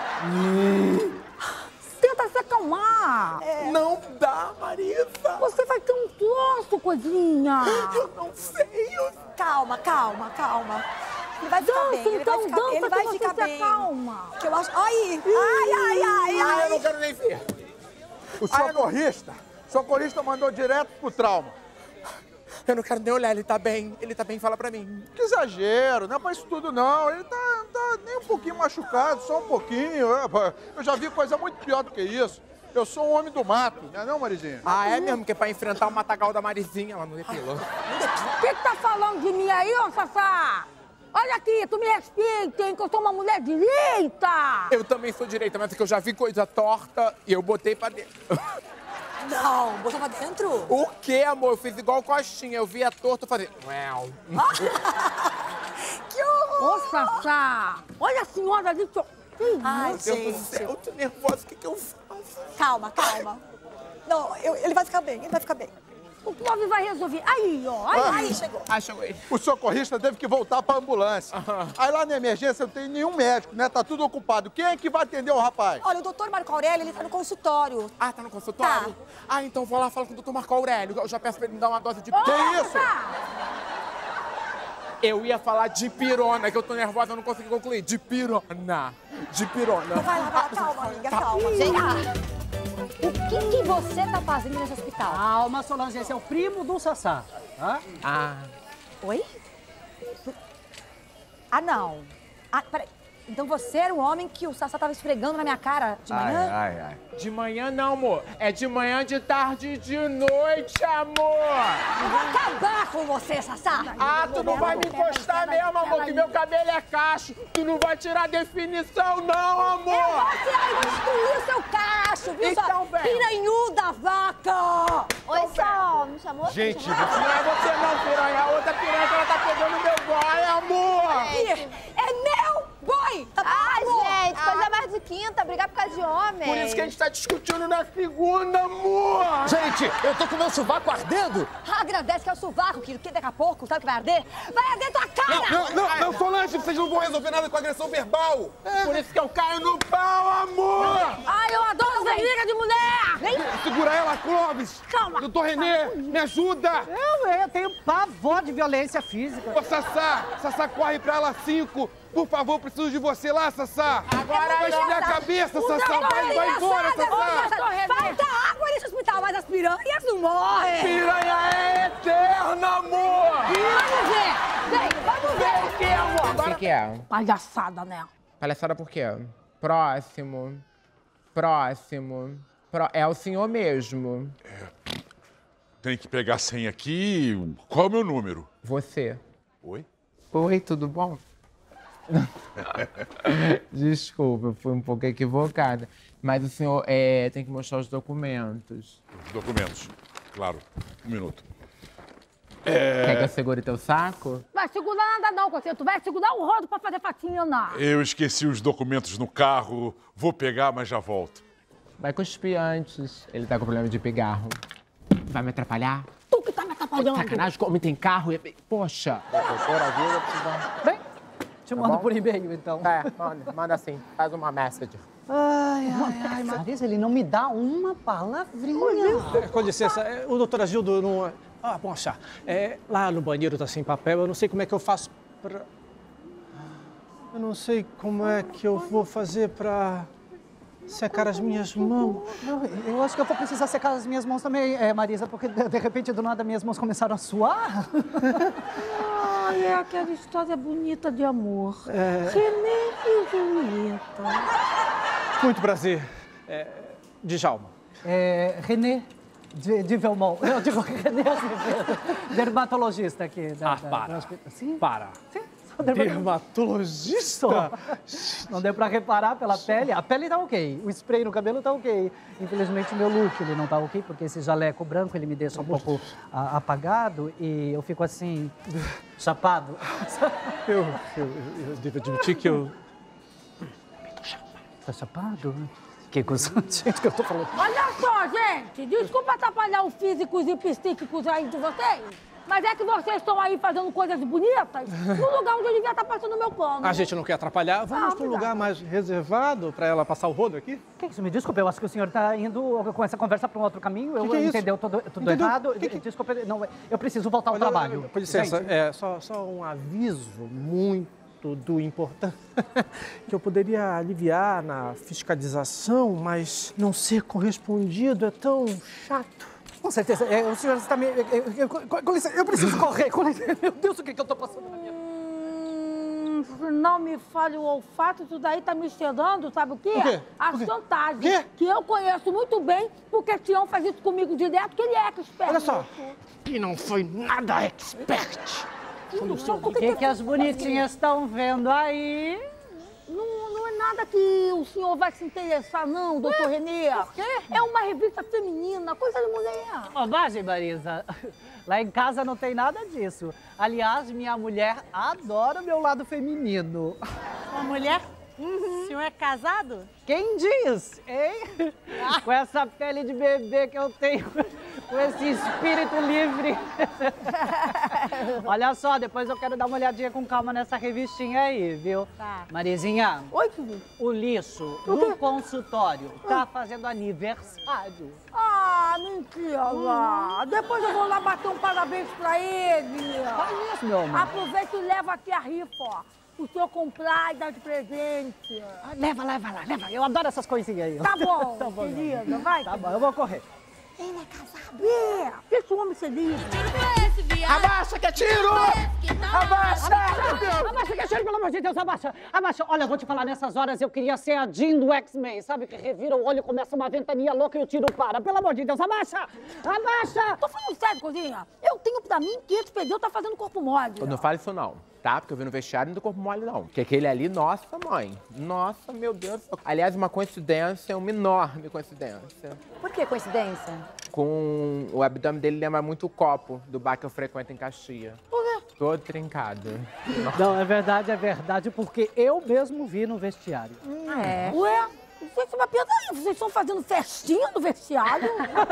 Tenta se acalmar. Não dá, Marisa. Você vai ter um troço, coisinha. Eu não sei. Calma. Ele vai ficar bem, ele vai ficar bem. Calma. Que eu acho... Ai, ai. Eu não quero nem ver. O socorrista mandou direto pro trauma. Eu não quero nem olhar, ele tá bem, fala pra mim. Que exagero, não é pra isso tudo não. Ele tá nem um pouquinho machucado, só um pouquinho. Eu já vi coisa muito pior do que isso. Eu sou um homem do mato, não é não, Marizinha? Ah, é mesmo? Que é pra enfrentar o matagal da Marizinha lá no depilou. O que tá falando de mim aí, ô Sassá? Olha aqui, tu me respeita, hein, que eu sou uma mulher direita! Eu também sou direita, mas é que eu já vi coisa torta e eu botei pra dentro. Não, botou pra dentro? O quê, amor? Eu fiz igual Coxinha, eu via torto, eu fazia... Que horror! Ô, Sassá, olha a senhora ali, que... Ai, Meu Deus do céu, eu tô nervosa, o que eu faço? Calma. Não, ele vai ficar bem, O Clóvis vai resolver. Aí, ó. Aí, chegou. Chegou ele. O socorrista teve que voltar pra ambulância. Aí lá na emergência não tem nenhum médico, né? Tá tudo ocupado. Quem é que vai atender o rapaz? Olha, o doutor Marco Aurélio, ele tá no consultório. Ah, tá no consultório? Tá. Ah, então vou lá falar com o doutor Marco Aurélio. Eu já peço pra ele me dar uma dose de... Que isso? Eu ia falar de pirona, que eu tô nervosa, eu não consegui concluir. De pirona. Vai lá, calma, amiga, calma. O que você tá fazendo nesse hospital? Calma, Solange, esse é o primo do Sassá. Oi? Ah, não. Ah, peraí. Então você era o homem que o Sassá tava esfregando na minha cara de manhã? Ai. De manhã não, amor. É de manhã, de tarde e de noite, amor. Eu vou acabar com você, Sassá. Ah, tu não vai me encostar mesmo, amor, que meu cabelo é cacho. Tu não vai tirar definição, não, amor. Eu vou tirar e vou destruir o seu cacho, viu? Então, velho. Piranhuda, vaca. Oi, Sol, me chamou? Gente, Não é você não, piranha. A outra piranha, ela tá pegando meu boy, amor. É meu boy. Tá bom, gente, coisa mais de quinta, brigar por causa de homem. Por isso que a gente tá discutindo na segunda, amor. Gente, eu tô com meu sovaco ardendo. Agradece que é o sovaco, que daqui a pouco, sabe o que vai arder? Vai arder tua cara! Não, Solange, vocês não vão resolver nada com agressão verbal. Por isso que eu caio no pau, amor. Ai, eu adoro briga de mulher! Segura ela, Clóvis. Calma. Doutor Renê, me ajuda. Eu tenho pavor de violência física. Ô, Sassá, corre pra ela 5. Por favor, preciso de você lá, Sassá. Agora vai esfriar a cabeça, Sassá. Vai embora, Sassá. Falta água nesse hospital, mas as piranhas não morrem. Piranha é eterna, amor. Vamos ver. Vamos ver o que, amor. Agora... O que é? Palhaçada, né? Palhaçada por quê? Próximo. É o senhor mesmo. Tem que pegar a senha aqui. Qual é o meu número? Você. Oi? Oi, tudo bom? Desculpa, eu fui um pouco equivocada. Mas o senhor tem que mostrar os documentos. Os documentos, claro. 1 minuto. Quer que eu segure teu saco? Vai segurar nada não, Conselho. Tu vai segurar o rodo pra fazer faxina. Eu esqueci os documentos no carro. Vou pegar, mas já volto. Vai cuspir antes. Ele tá com problema de pigarro. Vai me atrapalhar? Tu que tá me atrapalhando. Sacanagem, como tem carro e... Poxa. Bem, te mando por e-mail, então. Manda assim. Faz uma message. Ai, Marisa, ele não me dá uma palavrinha. Com licença, o doutor Agildo não... bom achar. Lá no banheiro tá sem papel, eu não sei como é que eu faço pra... Eu não sei como é que eu vou fazer pra secar as minhas mãos. Eu acho que eu vou precisar secar as minhas mãos também, Marisa, porque de repente, do nada, minhas mãos começaram a suar. É aquela história bonita de amor. Renê e Julieta. Muito prazer. Djalma. Renê de Velmont. Eu digo Renê Azevedo, dermatologista aqui. Para. Sim? Para. Sim. Dermatologista? Não deu pra reparar pela pele? A pele tá ok, o spray no cabelo tá ok. Infelizmente o meu look ele não tá ok, porque esse jaleco branco ele me deixa um pouco apagado e eu fico assim, chapado. Eu devo admitir que eu... Tá chapado? Que coisa, gente, que eu tô falando. Olha só, gente, desculpa atrapalhar os físicos e psíquicos aí de vocês, mas é que vocês estão aí fazendo coisas bonitas no lugar onde eu devia estar passando o meu pano. A gente não quer atrapalhar. Vamos para um lugar mais reservado para ela passar o rodo aqui? Que isso? Me desculpe, eu acho que o senhor tá indo com essa conversa para um outro caminho. Eu entendeu tudo errado. Desculpe, não, eu preciso voltar ao trabalho. Com licença, só um aviso muito importante que eu poderia aliviar na fiscalização, mas não ser correspondido é tão chato. Com certeza. O senhor está me... Com licença, eu preciso correr. Com licença. Meu Deus, o que eu tô passando na minha vida? Não me fale o olfato, isso daí tá me cheirando, sabe o quê? O quê? A chantagem. Que eu conheço muito bem, porque Tião faz isso comigo direto, que ele é expert. Olha só, e não foi nada expert. O que as bonitinhas estão vendo aí? Não é nada que o senhor vai se interessar, não, doutor Renê. Por quê? É uma revista feminina, coisa de mulher. Bobagem, Marisa. Lá em casa não tem nada disso. Aliás, minha mulher adora o meu lado feminino. Uma mulher? O senhor é casado? Quem diz, hein? Com essa pele de bebê que eu tenho, com esse espírito livre. Olha só, depois eu quero dar uma olhadinha com calma nessa revistinha aí, viu? Tá. Marizinha. Oi, filho. O lixo no consultório tá fazendo aniversário. Ah, mentira. Depois eu vou lá bater um parabéns pra ele. Faz isso, meu amor. Aproveita e leva aqui a rifa, ó. O senhor comprar e dar de presente. Leva. Eu adoro essas coisinhas aí. Tá bom, Tá bom, querida. Vai. Tá bom, eu vou correr. Ele é casado. Deixa o homem ser livre. Abaixa que é tiro! Abaixa! Abaixa que é tiro, pelo amor de Deus, abaixa! Abaixa! Olha, eu vou te falar, nessas horas eu queria ser a Jean do X-Men, sabe? Que revira o olho, começa uma ventania louca e o tiro para. Pelo amor de Deus, abaixa! Abaixa! Tô falando sério, cozinha. Eu tenho pra mim que esse perdeu tá fazendo corpo mole. Não fale isso não, tá? Porque eu vi no vestiário do corpo mole não. Porque aquele ali, nossa, mãe. Nossa, meu Deus. Aliás, uma coincidência, uma enorme coincidência. Por que coincidência? Com o abdômen dele lembra muito o copo do bar que eu frequento em Caxias. Por quê? Todo trincado. Não, é verdade, porque eu mesmo vi no vestiário. É. Ué? Vocês vocês estão fazendo festinha no vestiário?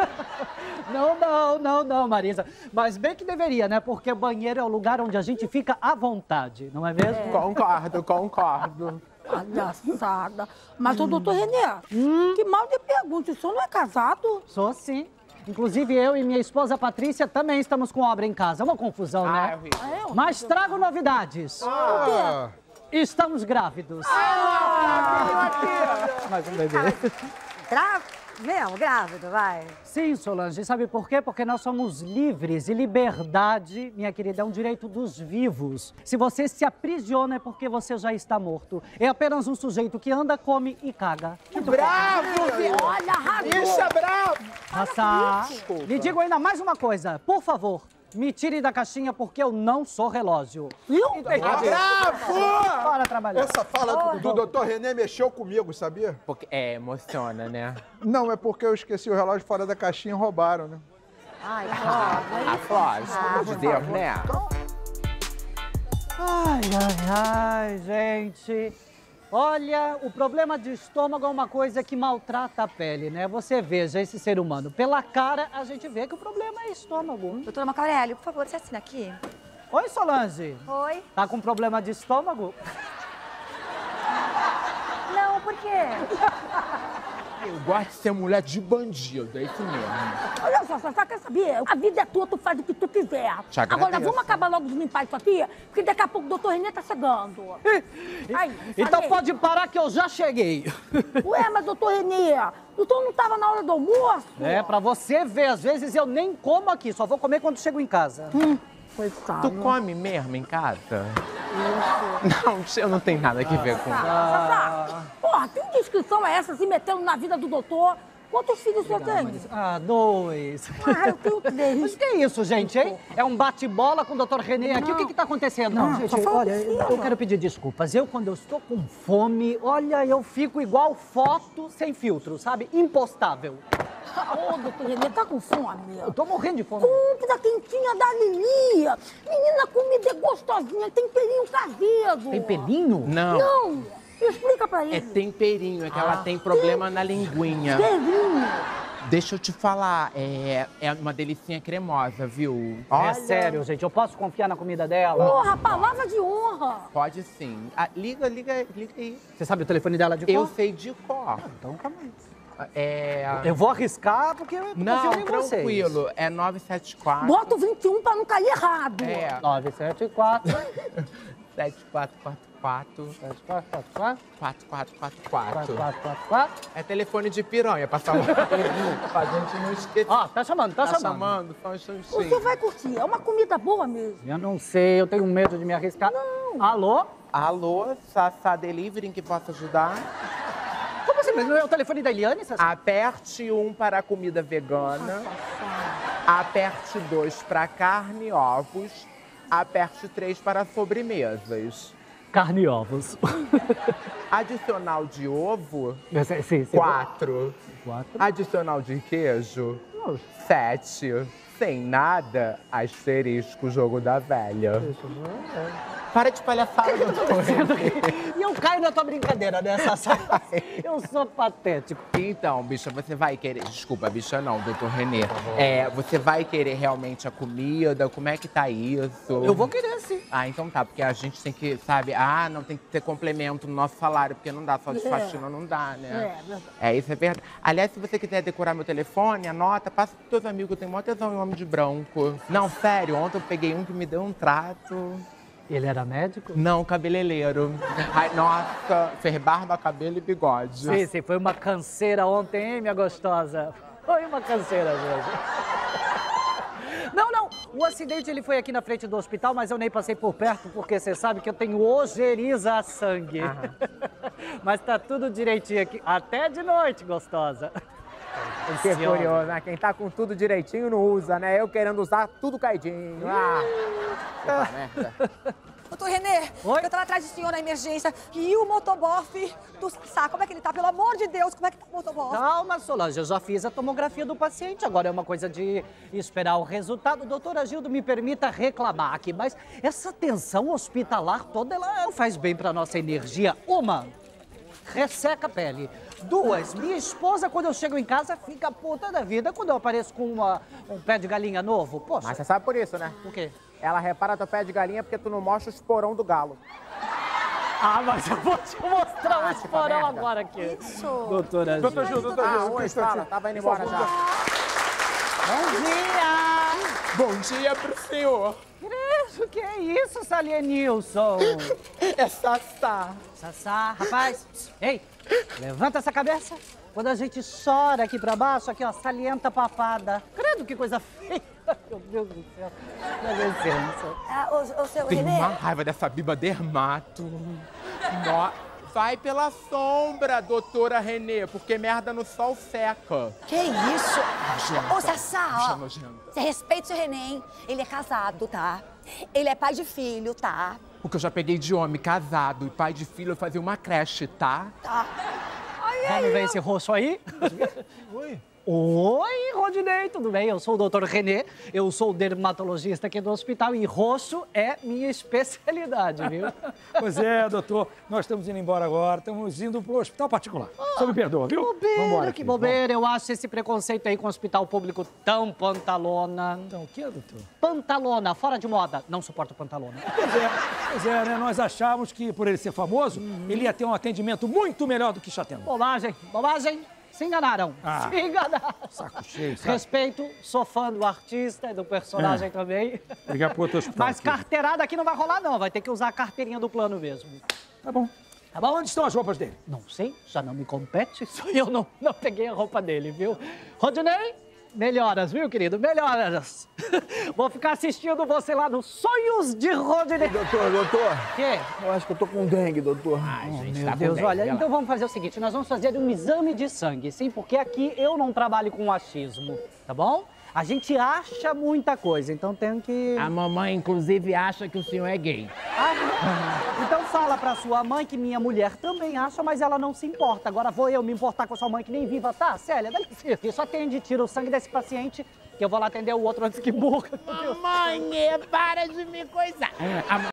Não, Marisa. Mas bem que deveria, né? Porque banheiro é o lugar onde a gente fica à vontade, não é mesmo? Concordo. Palhaçada. Mas o doutor Renê, que mal de pergunta, o senhor não é casado? Sou sim. Inclusive, eu e minha esposa Patrícia também estamos com obra em casa. É uma confusão, né? Mas trago novidades. Estamos grávidos. Mais um bebê. Mesmo, grávido, vai. Sim, Solange. Sabe por quê? Porque nós somos livres e liberdade, minha querida, é um direito dos vivos. Se você se aprisiona é porque você já está morto. É apenas um sujeito que anda, come e caga. Que bravo, filho! Olha, arrasou! Isso é bravo! Raça, lhe digo ainda mais uma coisa. Por favor, me tire da caixinha porque eu não sou relógio. Bravo! Bora trabalhar. Essa fala do doutor Renê mexeu comigo, sabia? Porque emociona, né? Não, é porque eu esqueci o relógio fora da caixinha e roubaram, né? Ai, Flávio, pelo amor de Deus, né? Ai, gente. Olha, o problema de estômago é uma coisa que maltrata a pele, né? Você veja esse ser humano. Pela cara, a gente vê que o problema é estômago. Doutora Macaurélio, por favor, você assina aqui. Oi, Solange. Oi. Tá com problema de estômago? Não, por quê? Eu gosto de ser mulher de bandido, é isso mesmo. Olha só, Sassá, quer saber? A vida é tua, tu faz o que tu quiser. Agora, vamos acabar logo de limpar isso aqui, porque daqui a pouco o doutor Renê tá chegando. Então pode parar que eu já cheguei. Ué, mas doutor Renê, o doutor não tava na hora do almoço? É, pra você ver, às vezes eu nem como aqui, só vou comer quando chego em casa. Coitado. Tu come mesmo em casa? Não, eu não tenho nada a ver com... Sassá, porra, que indiscrição é essa se metendo na vida do doutor? Quantos filhos você tem? Ah, 2. Ah, eu tenho 3. Mas que isso, gente, hein? É um bate-bola com o Dr. René aqui. O que tá acontecendo? Não, gente, olha, eu quero pedir desculpas. Quando eu estou com fome, olha, eu fico igual foto sem filtro, sabe? Impostável. Ô, doutor René, tá com fome? Eu tô morrendo de fome. Compra a quentinha da Lili. Menina, a comida é gostosinha, tem pelinho caseiro. Tem pelinho? Não. Não. Explica pra ele. É temperinho, é que ela tem problema na linguinha. Temperinho. Deixa eu te falar, é uma delicinha cremosa, viu? É sério, gente, eu posso confiar na comida dela? Porra, palavra de honra. Pode sim. Ah, liga aí. Você sabe o telefone dela de cor? Eu sei de cor. Então, calma aí. É... Eu vou arriscar porque eu Não, confio em vocês. tranquilo. É 974. Bota o 21 pra não cair errado. É. 974. 7444. 7444. 4444. 4444. É telefone de piranha, pra falar. Pra gente não esquecer. Ó, tá chamando. Tá chamando. Só um instantinho. Você vai curtir, é uma comida boa mesmo. Eu não sei, eu tenho medo de me arriscar. Não. Alô? Alô, Sassá Delivery, em que posso ajudar? Como assim? Mas não é o telefone da Eliane, Sassá? Aperte 1 para a comida vegana. Aperte 2 para carne e ovos. Aperte 3 para sobremesas. Carne e ovos. Adicional de ovo, Sim. 4. Adicional de queijo, 7. Sem nada, asterisco, jogo da velha. Para de palhaçada, doutor. E eu caio na tua brincadeira, né, Sassá? Eu sou patético. Então, bicha, você vai querer... Desculpa, bicha não, doutor René. Você vai querer realmente a comida? Como é que tá isso? Eu vou querer, sim. Ah, então tá, porque a gente tem que, sabe... Ah, não tem que ter complemento no nosso salário, porque não dá, só de faxina não dá, né? Isso é verdade. Aliás, se você quiser decorar meu telefone, anota, passa pros teus amigos, eu tenho mó tesão em homem de branco. Não, sério, ontem eu peguei um que me deu um trato... Ele era médico? Não, cabeleireiro. Ai, nossa, fez barba, cabelo e bigode. Sim, foi uma canseira ontem, hein, minha gostosa? Foi uma canseira mesmo. Não, o acidente ele foi aqui na frente do hospital, mas eu nem passei por perto, porque você sabe que eu tenho ojeriza a sangue. Mas tá tudo direitinho aqui, até de noite, gostosa. Que é curioso, né? Quem tá com tudo direitinho não usa, né? Eu querendo usar tudo caidinho. Puta merda. Doutor René, eu tava atrás do senhor na emergência e o motobofe do Sassá, como é que ele tá? Pelo amor de Deus, como é que tá o motobofe? Calma, Solange, eu já fiz a tomografia do paciente, agora é uma coisa de esperar o resultado. Doutora Gildo, me permita reclamar aqui, mas essa tensão hospitalar toda, ela faz bem pra nossa energia. Uma, resseca a pele. 2, minha esposa, quando eu chego em casa, fica puta da vida quando eu apareço com um pé de galinha novo. Poxa. Mas você sabe por isso, né? O quê? Ela repara teu pé de galinha porque tu não mostra o esporão do galo. Ah, mas eu vou te mostrar o esporão agora aqui. Isso. Doutora Gildo. Doutor Gildo, doutor Gildo. Oi, fala, tava indo embora já. Bom dia! Bom dia pro senhor. Credo, que é isso, Salienilson? É Sassá. Sassá, rapaz, ei, levanta essa cabeça. Quando a gente chora aqui pra baixo, aqui ó, salienta papada. Credo, que coisa feia. Meu Deus do céu. Dá licença. O seu Tem René? uma raiva dessa biba dermato. Vai pela sombra, doutora Renê, porque merda no sol seca. Que isso? Nojenta. Ô, Sassá, ó, nojenta. você respeita o seu René, hein? Ele é casado, tá? Ele é pai de filho, tá? Porque eu já peguei de homem casado e pai de filho, eu fazia uma creche, tá? Tá. Vamos ver esse roxo aí? Oi. Oi, Rodinei, tudo bem? Eu sou o doutor René, eu sou o dermatologista aqui do hospital e roxo é minha especialidade, viu? Pois é, doutor, nós estamos indo embora agora, estamos indo para o hospital particular. Só me perdoa, viu? Bobeira, que bobeira, eu acho esse preconceito aí com o hospital público tão pantalona. Então, o que, doutor? Pantalona, fora de moda, não suporto pantalona. Pois é, né? Nós achávamos que por ele ser famoso, ele ia ter um atendimento muito melhor do que está tendo. Bobagem, bobagem. Se enganaram. Se enganaram. Saco cheio, sabe? Respeito, sou fã do artista e do personagem também. Ligar pro outro hospital. Mas carteirada aqui não vai rolar, não. Vai ter que usar a carteirinha do plano mesmo. Tá bom. Tá bom? Onde estão as roupas dele? Não sei, já não me compete. Eu não peguei a roupa dele, viu? Rodinei, Melhoras, viu, querido? Melhoras. Vou ficar assistindo você lá no Sonhos de Rodney. Doutor. Quê? Eu acho que eu tô com dengue, doutor. Meu Deus, olha, então vamos fazer o seguinte, nós vamos fazer um exame de sangue, sim, porque aqui eu não trabalho com achismo, tá bom? A gente acha muita coisa, então tem que... A mamãe, inclusive, acha que o senhor é gay. Então fala pra sua mãe que minha mulher também acha, mas ela não se importa. Agora vou eu me importar com a sua mãe que nem viva, tá? Célia, dá licença. Isso atende, tira o sangue desse paciente, que eu vou lá atender o outro antes que morra. Mamãe, para de me coisar.